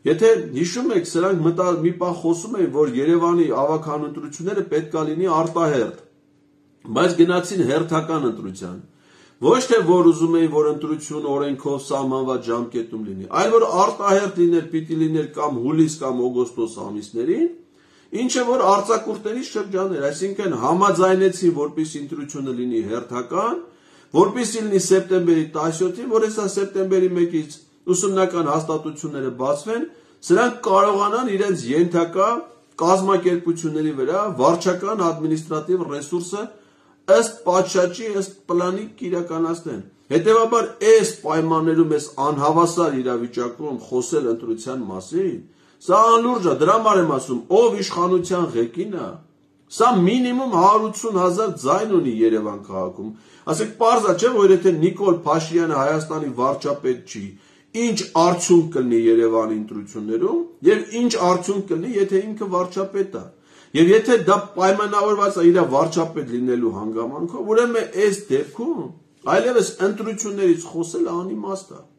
Եթե հիշում եք, սրանք մտա մի բան խոսում էին, որ Երևանի ավագ ընտրությունները պետք է լինի արտահերթ, բայց գնացին հերթական ընտրության։ Ոչ թե որ ուզում էին, որ ընտրություն օրենքով սահմանված ժամկետում լինի, այլ որ արտահերթ լիներ, պիտի լիներ կամ հուլիս կամ օգոստոս ամիսներին, ինչը որ արձակուրդների շրջան էր, այսինքն համաձայնեցին, որպեսզի ընտրությունը լինի հերթական, որպեսզի լինի սեպտեմբերի տասնյոթին, որ հեսա սեպտեմբերի մեկից ուսումնական հաստատությունները բացվեն, սրանք կարողանան իրենց ենթակա կազմակերպությունների վրա վարչական ադմինիստրատիվ ռեսուրսը ըստ պատշաճի, ըստ պլանի իրականացնեն։ Հետևաբար այս պայմաններում, այս անհավասար իրավիճակում խոսել ընտրության մասին, սա անլուրջ է, դրա համար եմ ասում, ով իշխանության ղեկին է, սա մինիմում հարյուր ութսուն հազար ձայն ունի Երևան քաղաքում։ Ասեք, պարզ է, չէ՞, որ եթե Նիկոլ Փաշինյանը Հայաստանի վարչապետ չի, ինչ արդյունք կլինի Երևանի ընտրություններում եւ ինչ արդյունք կլինի, եթե ինքը վարչապետ է։ Եվ եթե դա պայմանավորված է իր վարչապետ լինելու հանգամանքով, ուրեմն այս դեպքում այլևս ընտրություններից խոսելը անիմաստ է։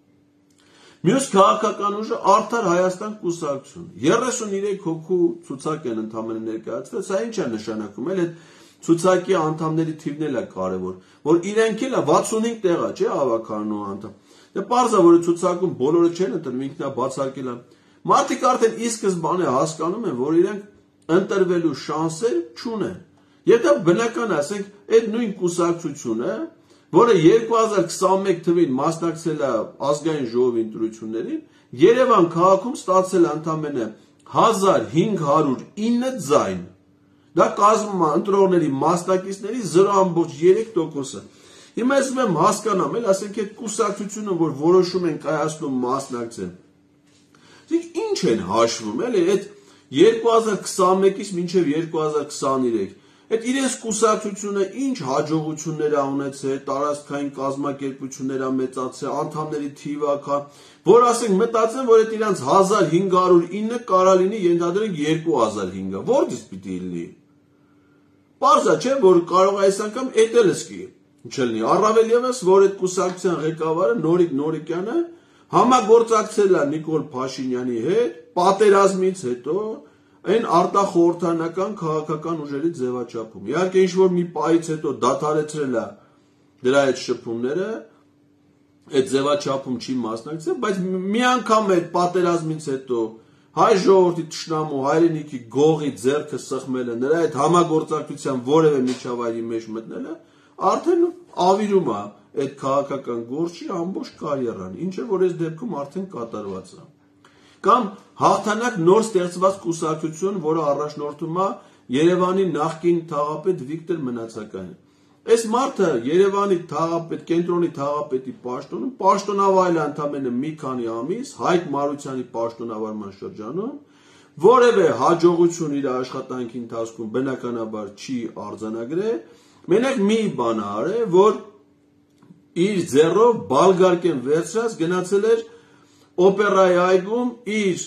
Մյուս քաղաքական ուժը Արդար Հայաստան կուսակցություն, երեսուններեք հոգու ցուցակ են ընդամենը ներկայացվել, սա ինչ է նշանակում, էլ այդ ցուցակի անդամների թիվն էլ է կարևոր, որ իրենք էլ վաթսունհինգ տեղ է, չէ՞, ավականու անդամ։ Դե պարզ է, որ ցուցակում բոլորը չեն ընտրվում, ինքնա բացարկել է։ Մարդիկ արդեն ի սկզբանե հասկանում են, որ իրենք ընտրվելու շանսեր չունեն։ Եվ դա բնական է, ասենք, այդ նույն կուսակցությունը, որը երկու հազար քսանմեկ թվին մասնակցել է ազգային ժողովի ընտրություններին, Երևան քաղաքում ստացել է ընդամենը հազար հինգ հարյուր ինը ձայն։ Դա կազմում է ընտրողների մասնակիցների զրո ամբողջ երեք տոկոսը։ Հիմա ես ում հասկանամ, էլ ասենք այդ կուսակցությունը, որ որոշում են կայացնում մասնակցել։ Իսկ ինչ են հաշվում, էլի, այդ երկու հազար քսանմեկից մինչև երկու հազար քսաներեք, այդ իրենց կուսակցությունը ինչ հաջողություններ է ունեցել, տարածքային կազմակերպություններ է մեծացել, անդամների թիվը կա, որ ասենք մտածեն, որ այդ իրենց հազար հինգ հարյուր ինը կարա լինի ենթադրենք երկու հազար հինգը, որտից պիտի լինի։ Պարզ է, չէ, որ կարող է այս անգամ էդ էլ սկի չլինի։ Առավել ևս, որ այդ կուսակցության ղեկավարը Նորիկ Նորիկյանը համագործակցել է Նիկոլ Փաշինյանի հետ պատերազմից հետո այն արտախորհրդանական քաղաքական ուժերի ձևաչափում։ Իհարկե ինչ-որ մի պահից հետո դադարեցրել է դրա այդ շփումները, այդ ձևաչափում չի մասնակցել, բայց մի անգամ այդ պատերազմից հետո հայ ժողովրդի թշնամու հայրենիքի գողի ձեռքը սխմելը, նրա այդ համագործակցության որևէ միջավայրի մեջ մտնելը, արդեն ավիրում է այդ քաղաքական գործի ամբողջ կարիերան, ինչը որ այս դեպքում արդեն կատարված է։ Կամ հաղթանակ նոր ստեղծված կուսակցություն, որը առաջնորդում է Երևանի նախկին թաղապետ Վիկտոր Մնացականին։ Այս մարդը Երևանի թաղապետ, կենտրոնի թաղապետի պաշտոնում պաշտոնավարել է ընդամենը մի քանի ամիս Հայկ Մարությանի պաշտոնավարման շրջանում, որևէ հաջողություն իր աշխատանքի ընթացքում բնականաբար չի արձանագրել, մենակ մի բան է արել, որ իր ձեռով բալգարկեն վերցրած գնացել էր օպերայի այգում իր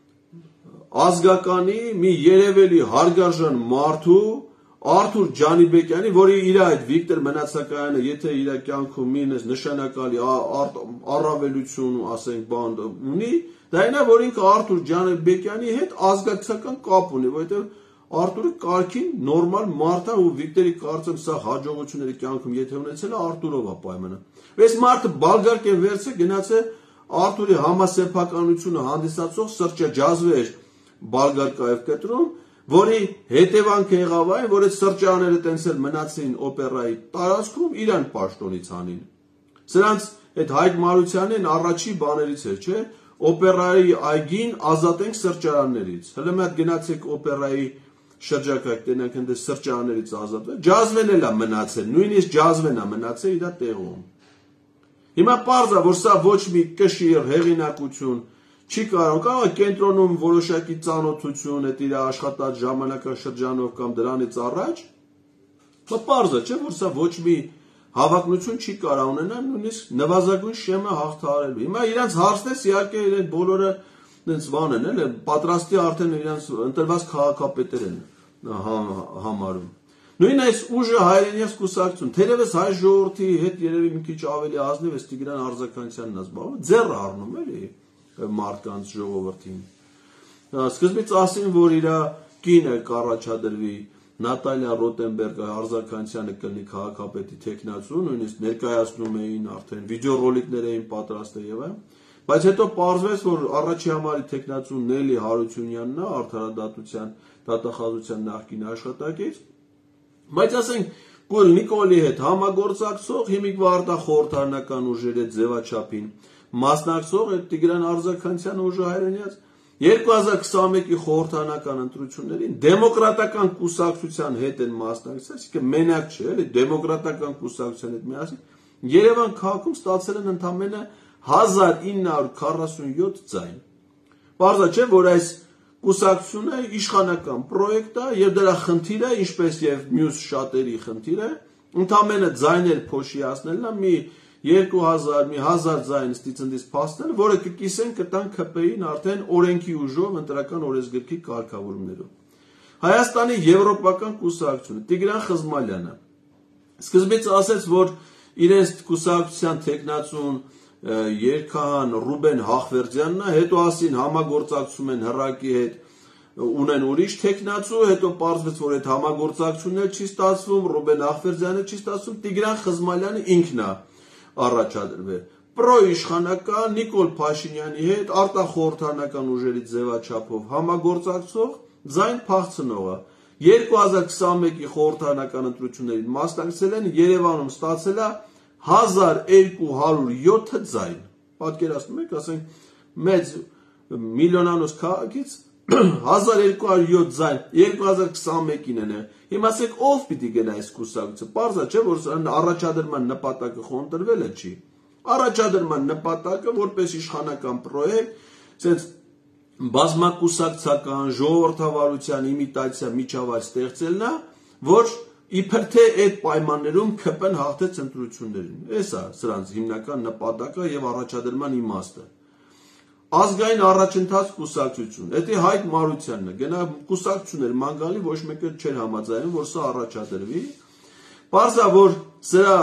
ազգականի մի երևելի հարգարժան մարդու Արթուր Ջանիբեկյանի, որի իր այդ Վիկտոր Մնացակայանը, եթե իր կյանքում մինես նշանակալի առավելություն, ասենք, բան ունի, դա ինա, որ ինքը Արթուր Ջանիբեկյանի հետ ազգակցական կապ ունի, որովհետև Արթուրը կարգին նորմալ մարդ է ու Վիկտորի կարծեմ սա հաջողությունների կյանքում եթե ունեցել է Արթուրով է պայմանը։ Այս մարդը բալգարկեն վերցը գնացել Արթուրի համասեփականությունը հանդիսացող սրճաջազվեր բալգարկայով կտրում, որի հետևանքը եղավ այն, որ այդ սրճարանները տենց էլ մնացին օպերայի տարածքում իրան պաշտոնից հանին։ Սրանց այդ Հայկ Մարությանին առաջի բաներից էր, չէ, օպերայի այգին ազատենք սրճարաններից։ Հələ մի հատ գնացեք օպերայի շրջակայք տենանք ընդ սրճարաններից ազատվել, ջազվեն էլ է մնացել, նույնիսկ ջազվեն է մնացել իր տեղում։ Հիմա պարզ է, որ սա ոչ մի կշիռ հեղինակություն չի կարող, կարող է կենտրոնում որոշակի ծանոթություն, այդ իր աշխատած ժամանակաշրջանով կամ դրանից առաջ, բայց պարզ է, չէ, որ սա ոչ մի հավակնություն չի կարող ունենալ, նույնիսկ նվազագույն շեմը հաղթահարելու։ Հիմա իրանց հարցնես, իհարկե իրենք բոլորը դենց բան են, էլ պատրաստի արդեն իրանց ընտրված քաղաքապետեր են համարում։ Նույն այս ուժը հայրենիաց կուսակցություն, թերևս հայ ժողովրդի հետ երևի մի քիչ ավելի ազնիվ է Տիգրան Արձականյանն զբաղվում, ձեռ առնում էլի։ մարդկանց ժողովրդին։ Սկզբից ասին, որ իր կինը կառաջադրվի, Նատալիա Ռոտենբերգը Արզականցյանը կլինի քաղաքապետի թեկնածու, նույնիսկ ներկայացնում էին արդեն վիդեոռոլիկներ էին պատրաստել եւ այլն, բայց հետո պարզվեց, որ առաջի համարի թեկնածու Նելի Հարությունյանն է, արդարադատության դատախազության նախկին աշխատակից, բայց ասենք Գուլ Նիկոլի հետ համագործակցող հիմիկվա արտախորհրդարանական ուժերի հետ ձևաչափին մասնակցող է Տիգրան Արզականցյանը ուժը հայրենիած երկու հազար քսաներկու խորհրդարանական ընտրություններին դեմոկրատական կուսակցության հետ են մասնակցել, այսինքն մենակ չէ, էլի դեմոկրատական կուսակցության հետ միասին Երևան քաղաքում ստացել են ընդամենը հազար ինը հարյուր քառասունյոթ ձայն։ Պարզ չէ, որ այս կուսակցությունը իշխանական պրոյեկտ է եւ դրա խնդիրը, ինչպես եւ մյուս շատերի խնդիրը, ընդամենը ձայներ փոշիացնելն է մի երկու հազար, մի հազար ձայն ստիծնդից փաստել, որը կկիսեն կտան ՔՊ-ին արդեն օրենքի ուժով ընտրական օրենսգրքի կարգավորումներով։ Հայաստանի եվրոպական կուսակցությունը Տիգրան Խզմալյանը սկզբից ասեց, որ իրենց կուսակցության թեկնածուն Երգահան Ռուբեն Հախվերդյանն է, հետո ասին համագործակցում են հռակի հետ, ունեն ուրիշ թեկնածու, հետո պարզվեց, որ այդ համագործակցությունն չի ստացվում, Ռուբեն Հախվերդյանը չի ստացվում, Տիգրան Խզմալյանը ինքն է առաջադրվել։ Պրոիշխանական Նիկոլ Փաշինյանի հետ արտախորհրդարանական ուժերի ձևաչափով համագործակցող ձայն փախցնողը երկու հազար քսաներկու խորհրդարանական ընտրություններին մասնակցել են, Երևանում ստացել է հազար երկու հարյուր յոթ ձայն։ Պատկերացնում եք, ասենք, մեծ միլիոնանոց քաղաքից հազար երկու հարյուր յոթ ձայն երկու հազար քսաներկուին են։ Հիմա ասեք, ով պիտի գնա այս կուսակցությունը։ Պարզ է, չէ, որ առաջադրման նպատակը խոնտրվելը չի։ Առաջադրման նպատակը որպես իշխանական պրոյեկտ, ասենց բազմակուսակցական ժողովրդավարության իմիտացիա միջավայր ստեղծելն է, որ իբր թե այդ պայմաններում ՔՊ-ն հաղթեց ընտրություններին։ Էս է սրանց հիմնական նպատակը եւ առաջադրման իմաստը։ Ազգային առաջընթաց կուսակցություն, դա Հայկ Մարությանն է, գնա կուսակցություններ ման գալի, ոչ մեկը չէր համաձայնում, որ սա առաջադրվի։ Պարզ է, որ սրա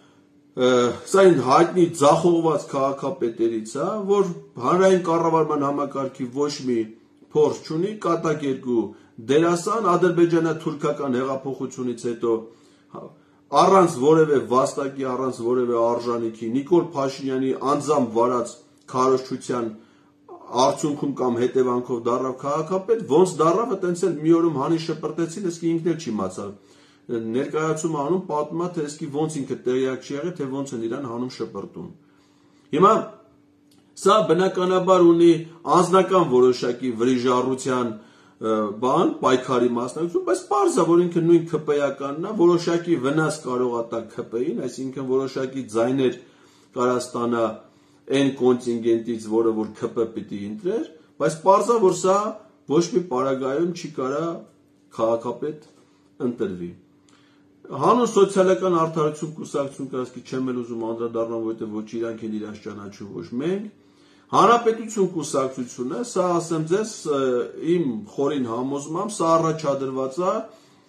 սա այն հայտնի ձախողված քաղաքապետերից է, որ հանրային կառավարման համակարգի ոչ մի փորձ չունի, կատակերգու դերասան ադրբեջանա-թուրքական հեղափոխությունից հետո առանց որևէ վաստակի, առանց որևէ արժանիքի Նիկոլ Փաշինյանի անձամբ վարած քարոզչության արդյունքում կամ հետևանքով դառավ քաղաքապետ, ոնց դառավ, այտենց էլ մի օրում հանի շպրտեցին, իսկ ինքն էլ չիմացավ։ Ներկայացում անում պատմում է, թե իսկ ոնց ինքը տեղյակ չի եղել, թե ոնց են իրան հանում շպրտում։ Հիմա սա բնականաբար ունի անձնական որոշակի վրիժառության բան, պայքարի մասնակցություն, բայց պարզ է, որ ինքը նույն ՔՊ-ականն է, որոշակի վնաս կարող է տա ՔՊ-ին, այսինքն որոշակի ձայներ կարա ստանա այն կոնտինգենտից, որը որ ՔՊ պիտի ընտրեր, բայց պարզ է, որ սա ոչ մի պարագայում չի կարա քաղաքապետ ընտրվի։ Հանուն սոցիալական արդարություն կուսակցություն կասկի չեմ էլ ուզում անդրադառնալ, որովհետև ոչ իրանք են իրենց ճանաչում, ոչ մենք։ Հանրապետություն կուսակցությունը, սա ասեմ ձեզ, իմ խորին համոզմամբ, սա առաջադրված է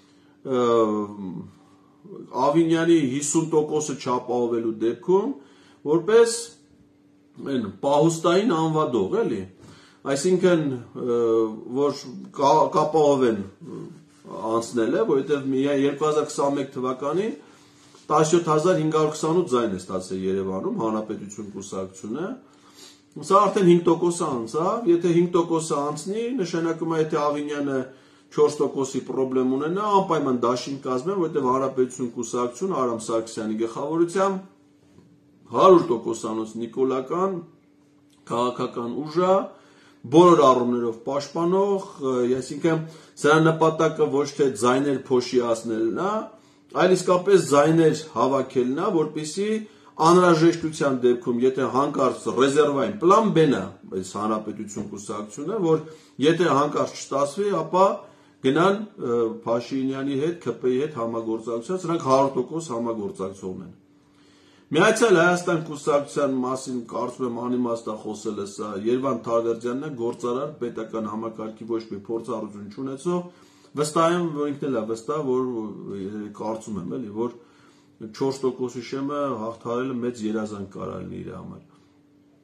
Ավինյանի հիսուն տոկոսը չապահովելու դեպքում, որպես այն պահուստային անվադող, էլի, այսինքն, որ կապահովեն անցնել է, որովհետև երկու հազար քսաներկու թվականին տասնյոթ հազար հինգ հարյուր քսանութ ձայն է ստացել Երևանում Հանրապետություն կուսակցությունը, սա արդեն հինգ տոկոս անցավ, եթե հինգ տոկոս անցնի, նշանակում է, եթե Ավինյանը չորս տոկոսի պրոբլեմ ունենա, անպայման դաշինք կազմեն, որովհետև Հանրապետություն կուսակցություն Արամ Սարգսյանի գլխավորությամբ հարյուր տոկոսանոց նիկոլական քաղաքական ուժը բոլոր առումներով պաշտպանող, այսինքն սրա նպատակը ոչ թե ձայներ փոշիացնելն է, այլ իսկապես ձայներ հավաքելն է, որպեսզի անհրաժեշտության դեպքում, եթե հանկարծ ռեզերվային պլան B-ն է, այս Հանրապետություն կուսակցությունը, որ եթե հանկարծ չստացվի, ապա գնան Փաշինյանի հետ, ՔՊ-ի հետ համագործակցության, սրանք հարյուր տոկոս համագործակցողն են։ Միացյալ Հայաստան կուսակցության մասին կարծում եմ անիմաստ է խոսելը սա Երվան Թավերդյանն է, գործարար պետական համակարգի ոչ մի փորձառություն չունեցող, վստահ եմ, որ ինքն էլ է վստահ, որ կարծում եմ, էլի, որ չորս տոկոսի շեմը հաղթահարելը մեծ երազանք կարա լինի իր համար։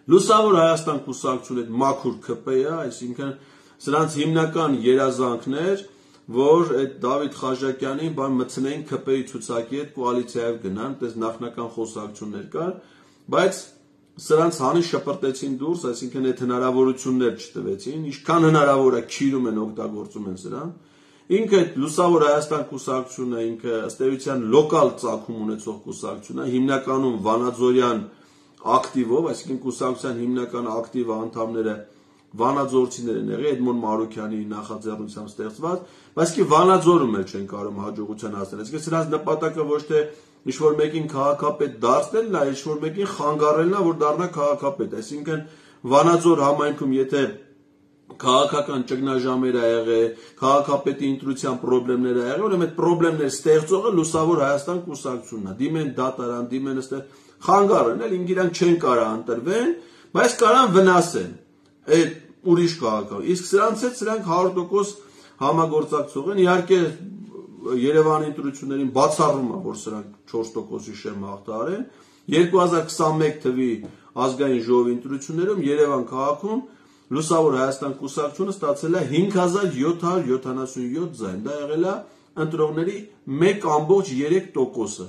Լուսավոր Հայաստան կուսակցությունը այդ մաքուր K P-ը, այսինքն սրանց հիմնական երազանքներ, որ այդ Դավիթ Խաչատյանին բան մտցնեին K P-ի ցուցակի հետ կոալիցիայով գնան, այդպես նախնական խոսակցություններ կար, բայց սրանց հանի շպրտեցին դուրս, այսինքն այդ հնարավորություններ չտվեցին, ինչքան հնարավոր է քիրում են օգտագործում են սրան։ Ինքը այդ Լուսավոր Հայաստան կուսակցությունը, ինքը ըստ էության լոկալ ծագում ունեցող կուսակցություն է, հիմնականում վանաձորյան ակտիվով, այսինքն կուսակցության հիմնական ակտիվ անդամները վանաձորցիներ են եղել, Էդմոն Մարուքյանի նախաձեռնությամբ ստեղծված, բայց კი Վանաձորում էլ չեն կարող հաջողության հասնել։ Այսինքն սրանց նպատակը ոչ թե ինչ-որ մեկին քաղաքապետ դարձնելն է, ինչ-որ մեկին խանգարելն է, որ դառնա քաղաքապետ։ Այսինքն Վանաձոր համայնքում եթե քաղաքական ճգնաժամեր ա եղել, քաղաքապետի ընտրության խնդիրներ ա եղել, ուրեմն այդ խնդիրներ ստեղծողը Լուսավոր Հայաստան կուսակցությունն է։ Դիմեն դատարան, դիմեն ըստ խանգարեն, էլ ինքիրանք չեն կարող ընտրվեն, բայց կարան վնասեն այդ ուրիշ քաղաքական։ Իսկ սրանց հետ սրանք հարյուր տոկոս համագործակցող են, իհարկե Երևանի ընտրություններին բացառում է, որ սրանք չորս տոկոսի շեմ հաղթահարեն։ երկու հազար քսանմեկ թվականի ազգային ժողովի ընտրություններում Երևան քաղաքում Լուսավոր Հայաստան կուսակցությունը ստացել է հինգ հազար յոթ հարյուր յոթանասունյոթ ձայն, դա եղել է ընտրողների մեկ ամբողջ երեք տոկոսը։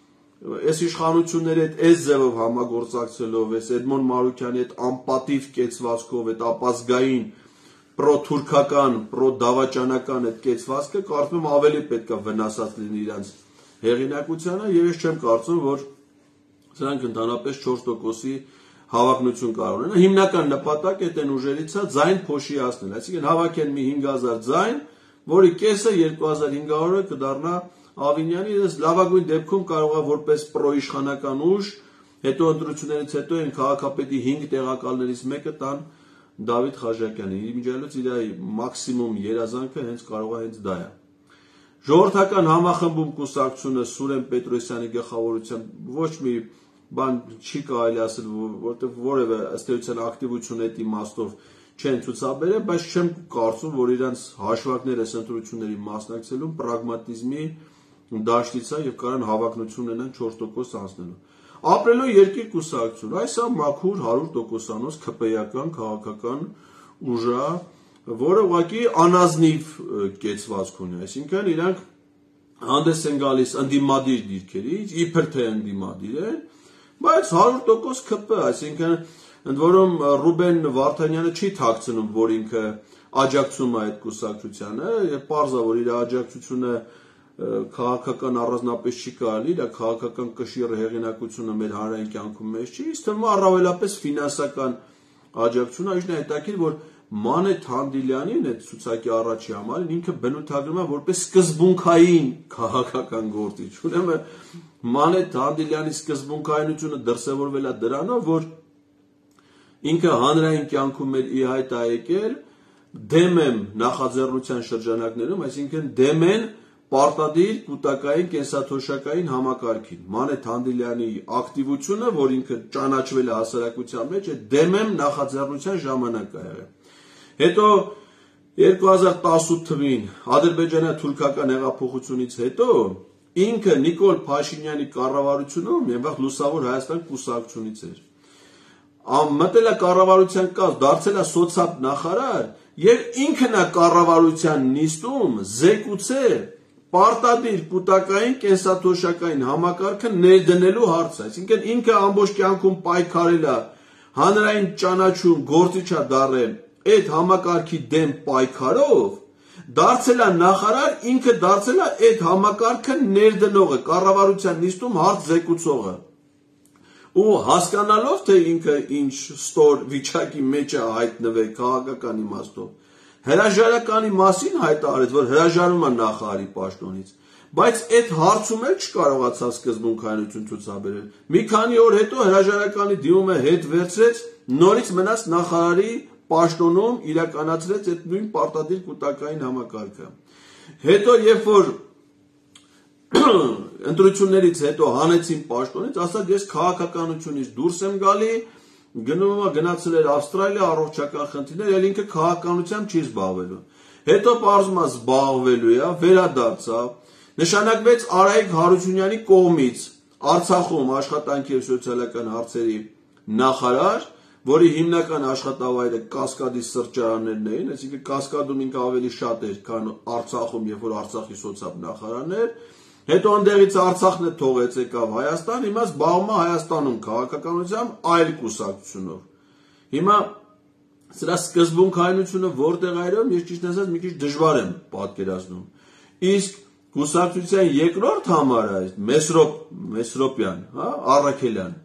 Այս իշխանությունների հետ այս ձևով համագործակցելով, այս Էդմոն Մարուքյանի հետ անպատիվ կեցվածքով, այդ ապազգային պրո-թուրքական, պրո-դավաճանական այդ կեցվածքը կարծում եմ ավելի պետք է վնասած լինի իրանց հեղինակությանը, եւ ես չեմ կարծում, որ սրանք ընդհանրապես չորս տոկոսի հավակնություն կարող ունենան։ Հիմնական նպատակը այդ են ուժերից է ձայն փոշիացնել, այսինքն հավաքեն մի հինգ հազար ձայն, որի կեսը երկու հազար հինգ հարյուրը կդառնա Ավինյանի, ես լավագույն դեպքում կարող է որպես պրոիշխանական ուժ, հետո ընտրություններից հետո են քաղաքապետի հինգ տեղակալներից մեկը տան Դավիթ Խաչատյանին։ Իմիջիայլոց իր մաքսիմում երազանքը հենց կարող է հենց դա է։ Ժողովրդական համախմբում կուսակցությունը Սուրեն Պետրոսյանի գլխավորությամբ ոչ մի բան չի կարելի ասել, որտեղ որևէ ըստ էության ակտիվություն այդ իմաստով չեն ցուցաբերել, բայց չեմ կարծում, որ իրանց հաշվարկները ընտրությունների մասնակցելու պրագմատիզմի դաշտից է եւ կարան հավակնություն ունենան չորս տոկոս անցնելու։ Ապրելու երկիր կուսակցություն, այս է մաքուր հարյուր տոկոսանոց K P-ական քաղաքական ուժ է, որը ուղղակի անազնիվ կեցվածք ունի, այսինքն իրանք հանդես են գալիս ընդդիմադիր դիրքերից, իբր թե ընդդիմադիր են, բայց հարյուր տոկոս K P, այսինքն ընդ որում Ռուբեն Վարդանյանը չի թաքցնում, որ ինքը աջակցում է այդ կուսակցությանը, եւ պարզ է, որ իր աջակցությունը քաղաքական առանձնապես չի կարելի, դա քաղաքական կշիռ հեղինակությունը մեր հանրային կյանքում մեջ չի, իսկ թվում է առավելապես ֆինանսական աջակցություն, այժմ հետաքրքիր, որ Մանեթ Հանդիլյանին այդ ցուցակի առաջի համարին ինքը բնութագրում է որպես սկզբունքային քաղաքական գործիչ։ Ուրեմն Մանեթ Հանդիլյանի սկզբունքայնությունը դրսևորվել է դրանով, որ ինքը հանրային կյանքում մեր ի հայտ է եկել դեմ եմ նախաձեռնության շրջանակներում, այսինքն դեմ են պարտադիր կൂട്ടակային կենսաթոշակային համակարգին։ Մանեթ Հանդիլյանի ակտիվությունը, որ ինքը ճանաչվել է հասարակության մեջ, է դեմ եմ նախաձեռնության ժամանակ է եղել։ Հետո երկու հազար տասութ թվականին ադրբեջանա-թուրքական հեղափոխությունից հետո ինքը Նիկոլ Փաշինյանի կառավարությունում եւ Լուսավոր Հայաստան կուսակցությունից էր։ Մտել է կառավարության կազմ, դարձել է սոցիալ նախարար եւ ինքն է կառավարության նիստում զեկուցել պարտադիր կൂട്ടակային կենսաթոշակային համակարգը ներդնելու հարցը, այսինքն ինքը ամբողջ կյանքում պայքարել է հանրային ճանաչում գործիչ է դարել այդ համակարգի դեմ պայքարով, դարձել է նախարար, ինքը դարձել է այդ համակարգը ներդնողը, կառավարության նիստում հարց զեկուցողը։ Ու հասկանալով, թե ինքը ինչ ստոր վիճակի մեջ է հայտնվել քաղաքական իմաստով, հրաժարականի մասին հայտարարեց, որ հրաժարվում է նախարարի պաշտոնից, բայց այդ հարցում էլ չկարողացավ սկզբունքայնություն ցուցաբերել։ Մի քանի օր հետո հրաժարականի դիմումը հետ վերցրեց, նորից մնաց նախարարի պաշտոնում, իրականացրեց այդ նույն պարտադիր կൂട്ടակային համակարգը։ Հետո երբ որ ընտրություններից հետո հանեցին պաշտոնից, ասաց ես քաղաքականությունից դուրս եմ գալի, գնում գնացել էր Ավստրալիա, առողջական խնդիրներ, ել ինքը քաղաքականությամբ չի զբաղվելու։ Հետո պարզում է զբաղվելու է, վերադարձավ, նշանակվեց Արայիկ Հարությունյանի կողմից Արցախում աշխատանքի եւ սոցիալական հարցերի նախարար, որի հիմնական աշխատավայրը Կասկադի սրճարաններն էին, այսինքն Կասկադում ինքը ավելի շատ էր, քան Արցախում, երբ որ Արցախի սոցիալ նախարարն էր, հետո այնտեղից Արցախն է թողեց եկավ Հայաստան, հիմա զբաղվում է Հայաստանում քաղաքականությամբ այլ կուսակցությունով։ Հիմա սրա սկզբունքայնությունը որտեղ այրում, ես ճիշտ ասած մի քիչ դժվար եմ պատկերացնում։ Իսկ կուսակցության երկրորդ համարը Մեսրոպ Մեսրոպյան, հա, Առաքելյան։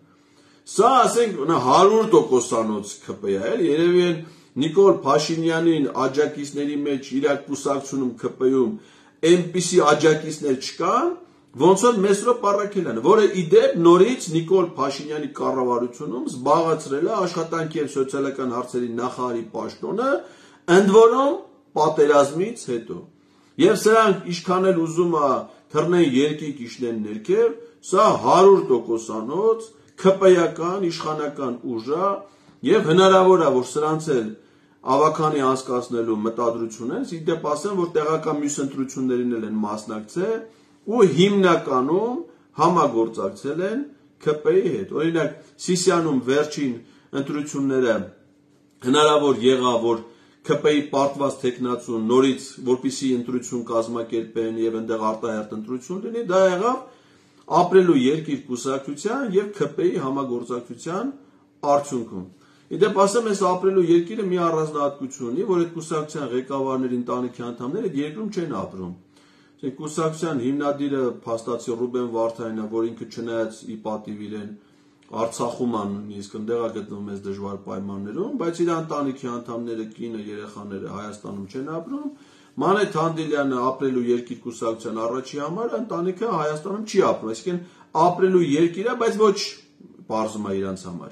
Սա ասենք հարյուր տոկոսանոց ՔՊ է, էլ երևի են Նիկոլ Փաշինյանին աջակիցների մեջ իր կուսակցությունում ՔՊ-ում այնպիսի աջակիցներ չկան, ոնց որ Մեսրոպ Առաքելյանը, որը իդեպ նորից Նիկոլ Փաշինյանի կառավարությունում զբաղեցրել է աշխատանքի եւ սոցիալական հարցերի նախարարի պաշտոնը, ընդ որում պատերազմից հետո։ Եվ սրանք ինչքան էլ ուզում է թռնեն երկիկ իշնեն ներքև, սա հարյուր տոկոսանոց ՔՊ-ական իշխանական ուժ է եւ հնարավոր է որ սրանց էլ ավականի անցկացնելու մտադրություն են, իդեպ ասեմ որ տեղական մյուս ընտրություններին էլ են մասնակցել ու հիմնականում համագործակցել են ՔՊ-ի հետ։ Օրինակ Սիսիանում վերջին ընտրությունները հնարավոր եղավ որ ՔՊ-ի պարտված տեխնացուն նորից որպիսի ընտրություն կազմակերպեն եւ այնտեղ արտահերտ ընտրություն լինի, դա եղավ ապրելու երկիր կուսակցության եւ ՔՊ-ի համագործակցության արդյունքում։ Իդեպ ասեմ, այս ապրելու երկիրը մի առանձնահատկություն ունի, որ այդ կուսակցության ղեկավարների ընտանիքի անդամները այդ երկրում չեն ապրում։ Այսինքն կուսակցության հիմնադիրը փաստացի Ռուբեն Վարդանյանն է, որ ինքը չնայած ի պատիվ իրեն Արցախում է նույնիսկ ընդեղ է գտնվում այս դժվար պայմաններում, բայց իր ընտանիքի անդամները, կինը, երեխաները Հայաստանում չեն ապրում։ Մանե Թանդիլյանը ապրելու երկիր կուսակցության առաջի համար ընտանիքը Հայաստանում չի ապրում, այսինքն ապրելու երկիր է, բայց ոչ բարձում է իրանց համար։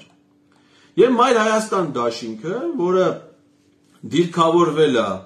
Եվ Մայր Հայաստան դաշինքը, որը դիրքավորվել է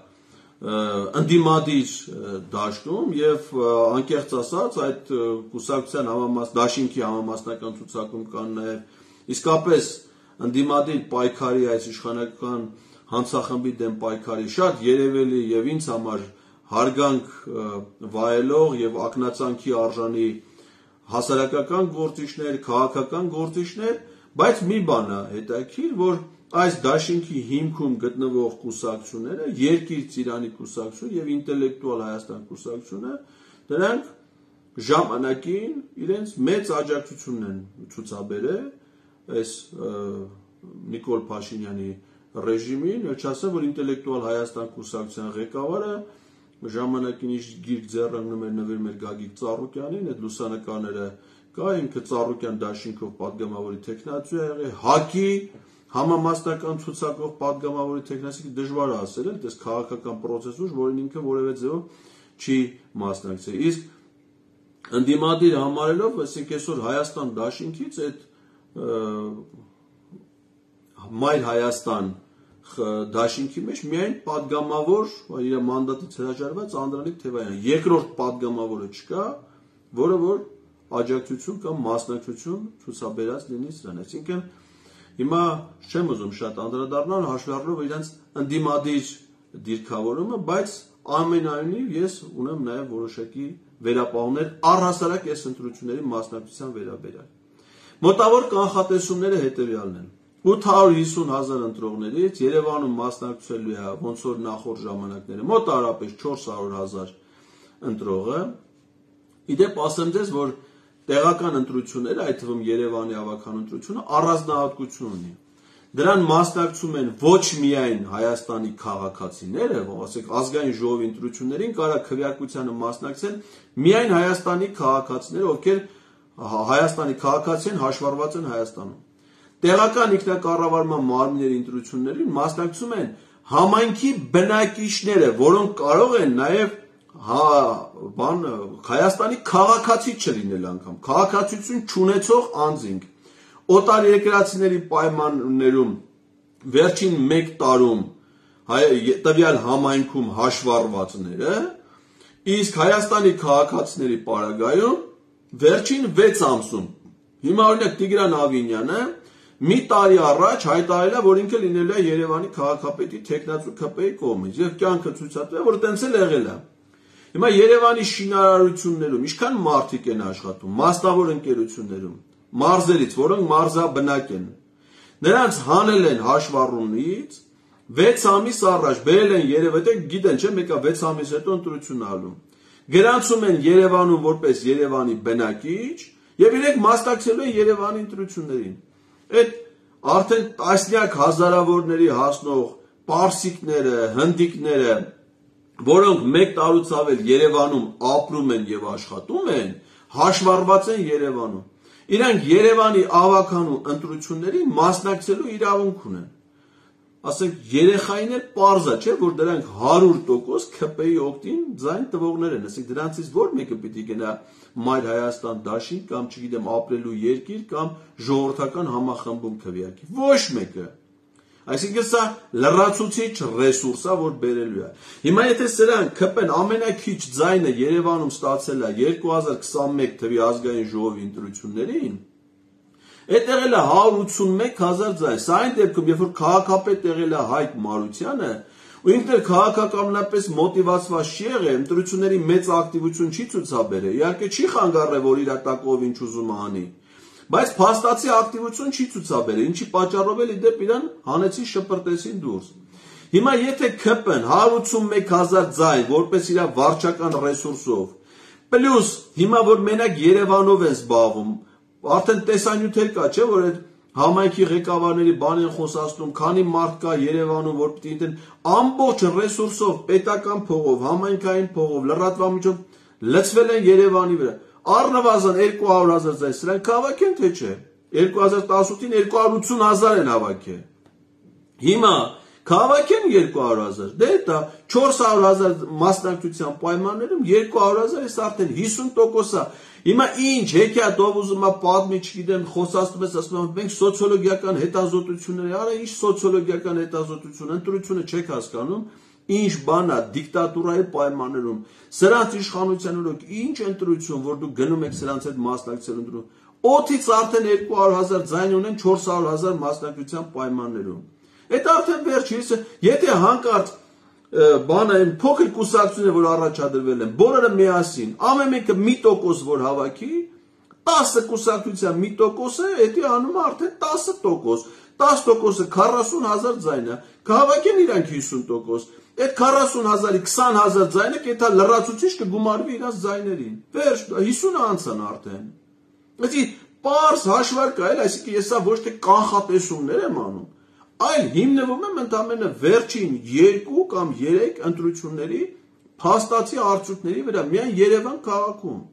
ընդդիմադիր դաշտում եւ անկեղծ ասած այդ կուսակցության համամաս դաշինքի համամասնական ցուցակում կան նաեւ իսկապես ընդդիմադիր պայքարի այս իշխանական հանցախմբի դեմ պայքարի շատ երևելի եւ ինձ համար հարգանք վայելող եւ ակնածանքի արժանի հասարակական գործիչներ, քաղաքական գործիչներ, բայց մի բան է հետաքրքիր, որ այս դաշինքի հիմքում գտնվող կուսակցությունները, երկիր Ծիրանի կուսակցություն եւ ինտելեկտուալ Հայաստան կուսակցությունը, դրանք ժամանակին իրենց մեծ աջակցությունն են ցուցաբերել այս Նիկոլ Փաշինյանի ռեժիմին, չասեմ, որ ինտելեկտուալ Հայաստան կուսակցության ղեկավարը ժամանակին իր գիրք ձեռնարկում էր նվիրում էր Գագիկ Ծառուկյանին, այդ լուսանկարները կա, ինքը Ծառուկյան դաշինքով պատգամավորի տեխնացու է եղել, ՀԱԿ-ի համամասնական ցուցակով պատգամավորի տեխնացի դժվար է ասել, այդպես քաղաքական process ուժ, որին ինքը որևէ ձևով չի մասնակցել։ Իսկ ընդդիմադիր համարելով, այսինքն այսօր Հայաստան դաշինքից այդ Մայր Հայաստան դաշինքի մեջ միայն պատգամավոր, իր մանդատից հրաժարված Անդրանիկ Թևայանը, երկրորդ պատգամավորը չկա, որը որ աջակցություն կամ մասնակցություն ցուցաբերած լինի սրան։ Այսինքն հիմա չեմ ուզում շատ անդրադառնալ հաշվի առնելով իրենց ընդդիմադիր դիրքավորումը, բայց ամենայնիվ ես ունեմ նաև որոշակի վերապահումներ առհասարակ այս ընտրությունների մասնակցության վերաբերյալ։ Մոտավոր կանխատեսումները հետևյալն են։ ութ հարյուր հիսուն հազար ընտրողներից Երևանում մասնակցելու է ոնց որ նախորդ ժամանակները մոտավորապես չորս հարյուր հազար ընտրողը։ Իդեպ ասեմ ձեզ, որ տեղական ընտրությունները, այդ թվում Երևանի ավական ընտրությունը առանձնահատկություն ունի։ Դրան մասնակցում են ոչ միայն Հայաստանի քաղաքացիները, ասենք ազգային ժողովի ընտրություններին կարա քվեարկությանը մասնակցեն միայն Հայաստանի քաղաքացիները, ովքեր Հայաստանի քաղաքացի են, հաշվառված են Հայաստանում։ Տեղական ինքնակառավարման մարմինների ընտրություններին մասնակցում են համայնքի բնակիչները, որոնք կարող են նաև հա բան Հայաստանի քաղաքացի չլինել անգամ, քաղաքացիություն չունեցող անձինք, օտարերկրացիների պայմաններում վերջին մեկ տարում տվյալ համայնքում հաշվառվածները, իսկ Հայաստանի քաղաքացիների պարագայում վերջին վեց ամսում։ Հիմա օրինակ Տիգրան Ավինյանը մի տարի առաջ հայտարարել է, որ ինքը լինելու է Երևանի քաղաքապետի տեխնացու ՔՊ-ի կողմից, եւ կյանքը ցույցատվել է, որ տենց էլ եղել է։ Հիմա Երևանի շինարարություններում ինչքան մարդիկ են աշխատում, մասնավոր ընկերություններում, մարզերից, որոնք մարզաբնակ են։ Նրանց հանել են հաշվառումից, վեց ամիս առաջ բերել են Երևան, գիտեն չէ, մեկը վեց ամիս հետո ընտրություն ալու։ Գրանցում են Երևանում որպես Երևանի բնակիչ եւ իրենք մասնակցելու են Երևանի ընտրություններին։ Այդ արդեն տասնյակ հազարավորների հասնող պարսիկները, հնդիկները, որոնք մեկ տարուց ավել Երևանում ապրում են եւ աշխատում են, հաշվառված են Երևանում։ Իրանք Երևանի ավականու ընտրությունների մասնակցելու իրավունք ունեն։ Ասենք երեխային էլ պարզա չէ, որ դրանք հարյուր տոկոս K P-ի օգտին ձայն տվողներ են, ասենք դրանցից որ մեկը պիտի գնա Մայր Հայաստան դաշինք կամ չգիտեմ ապրելու երկիր կամ ժողովրդական համախմբում քվեարկի։ Ոչ մեկը։ Այսինքն սա լրացուցիչ ռեսուրս է, որ բերելու է։ Հիմա եթե սրանք K P-ն ամենակիչ ձայնը Երևանում ստացել է երկու հազար քսանմեկ թվականի ազգային ժողովի ընտրություններին, այդ եղել է հարյուր ութսունմեկ հազար ձայն։ Սա այն դեպքում, երբ որ քաղաքապետ եղել է Հայկ Մարությանը, ու ինքն էլ քաղաքականապես մոտիվացված չի եղել, ընտրությունների մեծ ակտիվություն չի ցուցաբերել։ Իհարկե չի խանգարել, որ իր տակով ինչ ուզում անի, բայց փաստացի ակտիվություն չի ցուցաբերել, ինչի պատճառով էլ իդեպ իրան հանեցին շպրտեցին դուրս։ Հիմա եթե K P-ն հարյուր ութսունմեկ հազար ձայն որպես իր վարչական ռեսուրսով, պլյուս հիմա որ մենակ Երևանով են զբաղվում, արդեն տեսանյութեր կա, չէ, որ այդ համայնքի ղեկավարների բան են խոսացնում, քանի մարդ կա Երևանում, որ պիտի ինտեն ամբողջ ռեսուրսով, պետական փողով, համայնքային փողով, լրատվամիջով լցվել են Երևանի վրա։ Առնվազն երկու հարյուր հազար ձայն, սրանք հավաքեն թե չէ։ երկու հազար տասնութին երկու հարյուր ութսուն հազար են հավաքել։ Հիմա քաղաքեն երկու հարյուր հազար, դե դա չորս հարյուր հազար մասնակցության պայմաններում երկու հարյուր հազար էս արդեն հիսուն տոկոս է։ Հիմա ինչ հեքիաթ ով ուզում է պատմի, չգիտեմ, խոսացնում ես, ասում եմ, մենք սոցիոլոգիական հետազոտություններ, արա ինչ սոցիոլոգիական հետազոտություն, ընտրությունը չեք հասկանում, ինչ բան է դիկտատուրայի պայմաններում, սրանց իշխանության օրոք ինչ ընտրություն, որ դուք գնում եք սրանց հետ մասնակցելու ընտրություն, օդից արդեն երկու հարյուր հազար ձայն ունեն չորս հարյուր հազար մասնակցության պայմաններում։ Այդ արդեն վերջից, եթե հանկարծ բանը այն փոքր կուսակցությունները, որ առաջադրվել են, բոլորը միասին, ամեն մեկը մի տոկոս որ հավաքի, տասը կուսակցության մի տոկոսը, դա անում է արդեն տասը տոկոս, տասը տոկոսը քառասուն հազար ձայն է, կհավաքեն իրանք հիսուն տոկոս, այդ քառասուն հազարի քսան հազար ձայնը կետա լրացուցիչ կգումարվի իրաց ձայներին։ Վերջ, հիսունը անցան արդեն։ Այսի պարզ հաշվարկ է, այսինքն ես սա ոչ թե կանխատեսումներ եմ անում, այլ հիմնվում եմ ընդամենը վերջին երկու կամ երեք ընտրությունների փաստացի արդյունքների վրա միայն Երևան քաղաքում։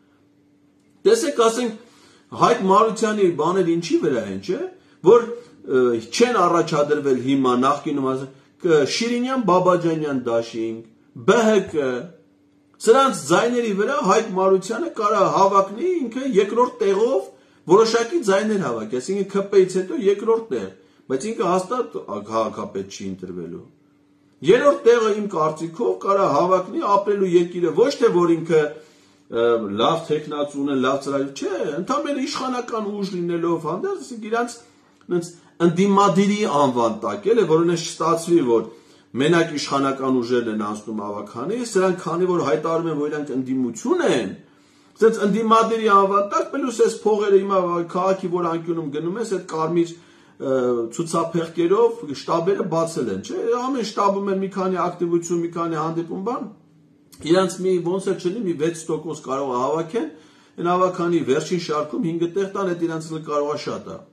Տեսեք, ասենք Հայկ Մարությանի բաները ինչի վրա են, չէ, որ չեն առաջադրվել հիմա նախկինում Շիրինյան Բաբաջանյան դաշինք, B H K, սրանց ձայների վրա Հայկ Մարությանը կարա հավակնի ինքը երկրորդ տեղով որոշակի ձայներ հավաքի, այսինքն K P-ից հետո երկրորդ տեղ, բայց ինքը հաստատ քաղաքապետ չի ընտրվելու։ Երրորդ տեղը իմ կարծիքով կարա հավակնի ապրելու երկիրը, ոչ թե որ ինքը լավ տեխնաց ունեն, լավ ծրագիր, չէ, ընդամենը իշխանական ուժ լինելով հանդերձ, իրանց ընդդիմադիրի անվան տակել է, որ ունես չստացվի, որ մենակ իշխանական ուժերն են անցնում ավականի, սրանք քանի որ հայտարարում են, որ իրանք ընդդիմություն են, սենց ընդդիմադիրի անվան տակ, պլյուս այս փողերը հիմա քաղաքի որ անկյունում գնում ես, այդ կարմիր ցուցափեղկերով շտաբերը բացել են, չէ, ամեն շտաբում են մի քանի ակտիվություն, մի քանի հանդիպում բան, իրանց մի ոնց է չլինի, մի վեց տոկոս կարող է հավաքեն, այն հավաքանի վերջին շարքում հինգ տեղ տան, այդ իրանց կարող է շատ է։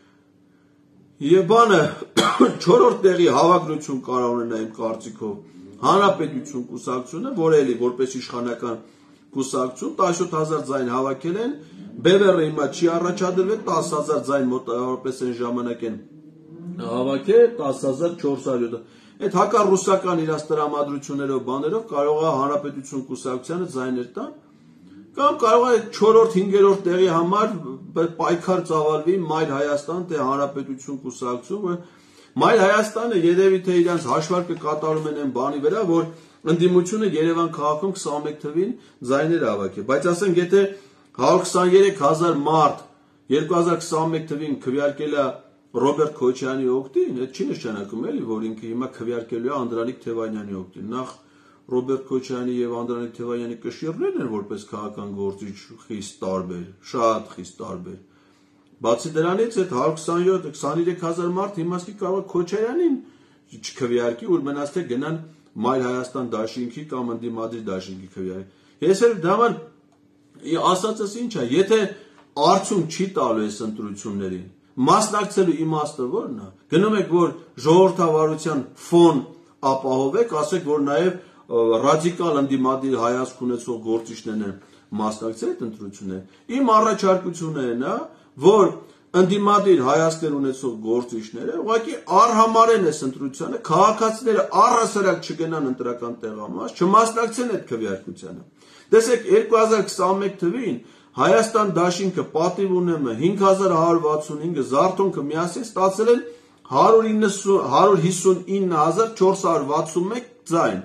Եվ բանը չորրորդ տեղի հավակնություն կարող ունենա իմ կարծիքով Հանրապետություն կուսակցությունը, որ էլի որպես իշխանական կուսակցություն տասնյոթ հազար ձայն հավաքել են, B V R-ը հիմա չի առաջադրվել, տասը հազար ձայն մոտավորապես այն ժամանակ են հավաքել, տասը հազար չորս հարյուր։ Այդ հակառուսական իրաց տրամադրություններով բաներով կարող է Հանրապետություն կուսակցությանը ձայներ տան, կամ կարող է չորրորդ, հինգերորդ տեղի համար պայքար ծավալվի Մայր Հայաստան, թե Հանրապետություն կուսակցություն, Մայր Հայաստանը երևի թե իրանց հաշվարկը կատարում են այն բանի վրա, որ ընդդիմությունը Երևան քաղաքում քսանմեկ թվին ձայներ հավաքել, բայց ասենք եթե հարյուր քսաներեք հազար մարդ երկու հազար քսանմեկ թվին քվեարկել է Ռոբերտ Քոչյանի օգտին, այդ չի նշանակում էլի, որ ինքը հիմա քվեարկելու է Անդրանիկ Թևանյանի օգտին։ Նախ Ռոբերտ Քոչյանի եւ Անդրանիկ Թևանյանի կշիռներն են որպես քաղաքական գործիչ խիստ տարբեր, շատ խիստ տարբեր։ Բացի դրանից այդ հարյուր քսանյոթ քսաներեք հազար մարդ հիմա կարող է Քոչարյանին չքվեարկի, որ մնաց թե գնան Մայր Հայաստան դաշինքի կամ ընդդիմադիր դաշինքի քվեարկի։ Ես էլ դա համար ասածս ինչ է, եթե արդյունք չի տալու այս ընտրություններին, մասնակցելու իմաստը ո՞րն է։ Գնում եք, որ ժողովրդավարության ֆոն ապահովեք, ասեք, որ նաև ռադիկալ ընդդիմադիր հայացք ունեցող գործիչներն են մասնակցել այդ ընտրություններին։ Իմ առաջարկությունը այն է, որ ընդդիմադիր հայացքներ ունեցող գործիչները ուղղակի արհամարեն այս ընտրությանը, քաղաքացիները առհասարակ չգնան ընտրական տեղամաս, չմասնակցեն այդ քվեարկությանը։ Տեսեք, երկու հազար քսանմեկ թվին Հայաստան դաշինքը պատիվ ունեմը հինգ հազար հարյուր վաթսունհինգը Զարթոնքը միասին ստացել են հարյուր հիսունինը հազար չորս հարյուր վաթսունմեկ ձայն։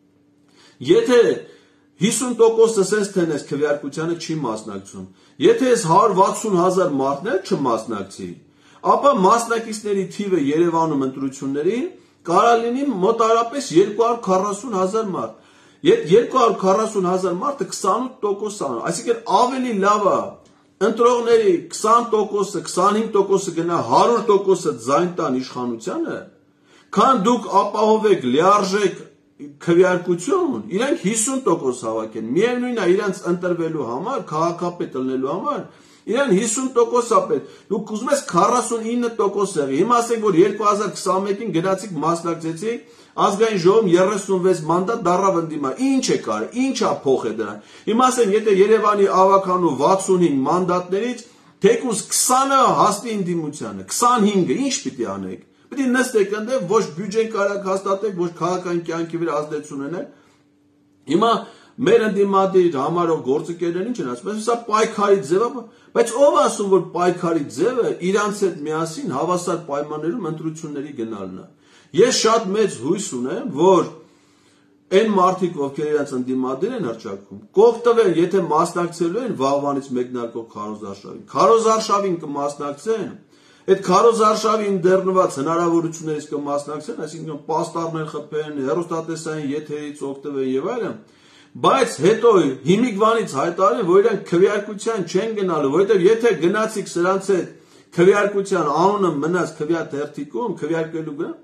Եթե հիսուն տոկոսը սենց թե այս քվեարկությանը չի մասնակցում, եթե այս հարյուր վաթսուն հազար մարդներ չմասնակցի, ապա մասնակիցների թիվը Երևանում ընտրություններին կարող լինի մոտավորապես երկու հարյուր քառասուն հազար մարդ։ երկու հարյուր քառասուն հազար մարդը քսանութ տոկոս անում, այսինքն ավելի լավ է ընտրողների քսան տոկոսը, քսանհինգ տոկոսը գնա հարյուր տոկոսը ձայն տան իշխանությանը, քան դուք ապահովեք լիարժեք քվեարկություն, իրենք հիսուն տոկոս հավաքեն, միևնույն է իրենց ընտրվելու համար, քաղաքապետ ելնելու համար, իրեն հիսուն տոկոս է պետք, դուք ուզում ես քառասունինը տոկոս եղի, հիմա ասենք, որ երկու հազար քսանմեկին գնացիք մասնակցեցիք, ազգային ժողովում երեսունվեց մանդատ դառավ ընդդիմադիր, ինչ է կարը, ինչ է փոխ է դրան։ Հիմա ասենք, եթե Երևանի ավականու վաթսունհինգ մանդատներից թեկուզ քսանը հասնի ընդդիմությանը, քսանհինգը ինչ պիտի անեք։ Պիտի նստեք ընդեղ, ոչ բյուջեն կարակ հաստատեք, ոչ քաղաքային կյանքի վրա ազդեցություն ունենալ։ Հիմա մեր ընդդիմադիր համարող գործընկերներն ինչ են ասում, սա պայքարի ձև է, բայց ով ասում, որ պայքարի ձևը իրանց հետ միասին հավասար պայմաններում ընտրությունների գնալն է։ Ես շատ մեծ հույս ունեմ, որ այն մարդիկ, ովքեր իրենց ընդդիմադիր են հռչակվում, կօգտվեն, եթե մասնակցելու են վաղվանից մեկնարկող քարոզարշավին։ Քարոզարշավին կմասնակցեն, այդ քարոզարշավի ընդդեռնված հնարավորություններից կմասնակցեն, այսինքն պաստառներ խփեն, հեռուստատեսային եթերից օգտվեն եւ այլն, բայց հետո հիմիկվանից հայտարարեն, որ իրենք քվեարկության չեն գնալու, որովհետեւ եթե գնացիք սրանց հետ քվեարկության անունը մնաց քվեաթերթիկում, քվեարկելու գնա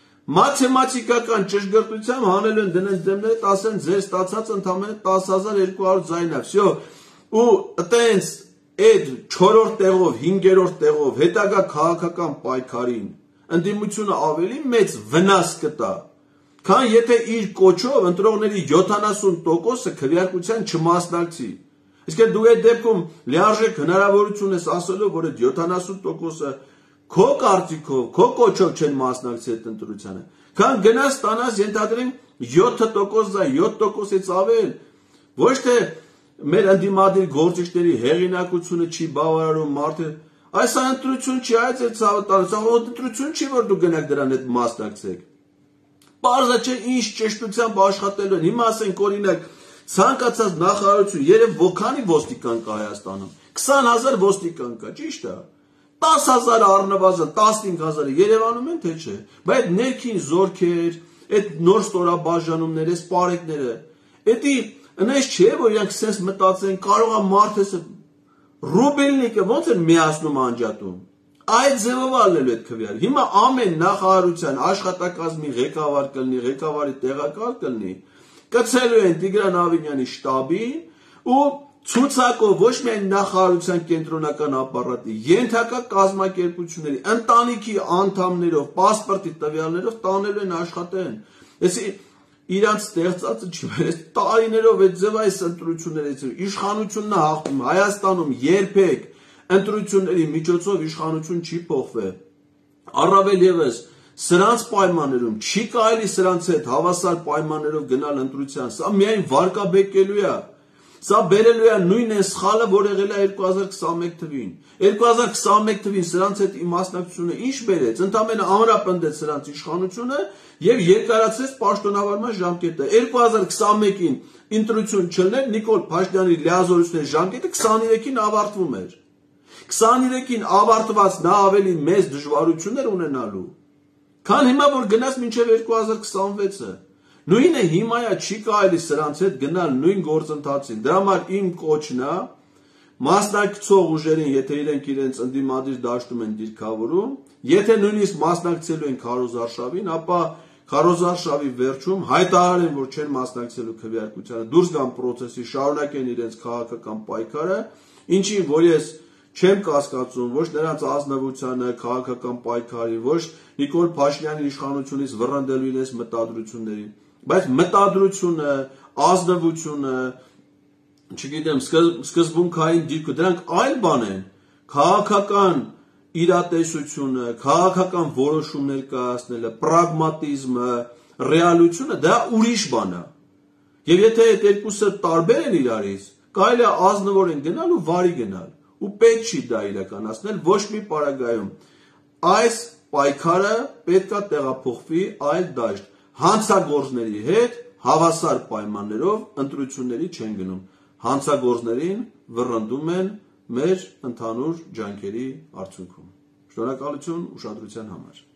Մաթեմատիկական ճշգրտությամբ հանելու են դնեն դեմները տասեն ձեր ստացած ընդամենը տասը հազար երկու հարյուր ձայնավ, всё, ու այտենց այդ չորրորդ տեղով, հինգերորդ տեղով հետագա քաղաքական պայքարին ընդդիմությունը ավելի մեծ վնաս կտա, քան եթե իր կոչով ընտրողների յոթանասուն տոկոսը քվեարկության չմասնակցի։ Իսկ դու այդ դեպքում լիարժեք հնարավորություն ես ասելու, որ այդ յոթանասուն տոկոսը քո կարծիքով, քո կոչով չեն մասնակցի այդ ընտրությանը, քան գնաս ստանաս ենթադրենք յոթ տոկոս դա յոթ տոկոսից ավել, ոչ թե մեր ընդդիմադիր գործիչների հեղինակությունը չի բավարարում մարդը, այս ընտրություն չի, այս է ցավտալը, սա ընտրություն չի, որ դու գնաք դրան հետ մասնակցեք։ Պարզը չէ ինչ ճշտությամբ աշխատելու են, հիմա ասենք օրինակ ցանկացած նախարարություն, երև ո՞քանի ոստիկան կա Հայաստանում, քսան հազար ոստիկան կա, ճիշտ է։ տասը հազարը առնվազն տասնհինգ հազարը Երևանում են թե չէ, բայց ներքին զորքեր, այդ նոր ստորաբաժանումները, այս պարեկները, էդի այնպես չէ, որ իրանք sense մտածեն, կարող է մարդը ռուբելնիկը ոնց են միացնում անջատում։ Այդ ձևով ալելու այդ քվեարկը։ Հիմա ամեն նախարարության աշխատակազմի ղեկավար կլինի, ղեկավարի տեղակալ կլինի, կցելու են Տիգրան Ավինյանի շտաբին ու ցուցակով ոչ միայն նախարարության կենտրոնական ապարատի, ենթակա կազմակերպությունների, ընտանիքի անդամներով, պասպորտի տվյալներով տանելու են աշխատեն։ Այսի իրանց ստեղծածը չի, բայց տարիներով այդ ձև այս ընտրություններից իշխանությունն է հաղթում Հայաստանում երբեք ընտրությունների միջոցով իշխանություն չի փոխվել։ Առավել ևս սրանց պայմաններում չի կարելի սրանց հետ հավասար պայմաններով գնալ ընտրության։ Սա միայն վարկաբեկելու է։ Սա բերելու է նույն այն սխալը, որ եղել է երկու հազար քսանմեկ թվին։ երկու հազար քսանմեկ թվին սրանց հետ իմասնակցությունը ինչ բերեց, ընդամենը ամրապնդեց սրանց իշխանությունը եւ երկարացրեց պաշտոնավարման ժամկետը։ երկու հազար քսանմեկին ընտրություն չլներ, Նիկոլ Փաշինյանի լիազորությունների ժամկետը քսաներեքին ավարտվում էր։ քսաներեքին ավարտված նա ավելի մեծ դժվարություններ ունենալու, քան հիմա որ գնաց մինչև երկու հազար քսանվեցը։ Նույնը հիմա չի կարելի սրանց հետ գնալ նույն գործընթացին։ Դրա համար իմ կոչն է, Մասնակցող ուժերին, եթե իրենք իրենց ընդդիմադիր դաշտում են դիրքավորում, եթե նույնիսկ մասնակցելու են քարոզարշավին, ապա քարոզարշավի վերջում հայտարարեն, որ չեն մասնակցելու քվեարկությանը, դուրս գան process-ի, շարունակեն իրենց քաղաքական պայքարը, ինչին որ ես չեմ կասկածում ոչ նրանց ազնվությանը, քաղաքական պայքարի, ոչ Նիկոլ Փաշինյանի իշխանությունից վռնդելու իրենց մտադրություններին, բայց մտադրությունը, ազնվությունը, չգիտեմ, սկզբունքային դիրքը, դրանք այլ բան են, քաղաքական իրատեսությունը, քաղաքական որոշումներ կայացնելը, պրագմատիզմը, ռեալությունը, դա ուրիշ բան է։ Եվ եթե այդ երկուսը տարբեր են իրարից, կարելի է ազնվորեն գնալ ու վարի գնալ, ու պետք չի դա իրականացնել ոչ մի պարագայում։ Այս պայքարը պետք է տեղափոխվի այլ դաշտ, հանցագործների հետ հավասար պայմաններով ընտրությունների չեն գնում, հանցագործներին վռնդում են մեր ընդհանուր ջանքերի արդյունքում։ Շնորհակալություն ուշադրության համար։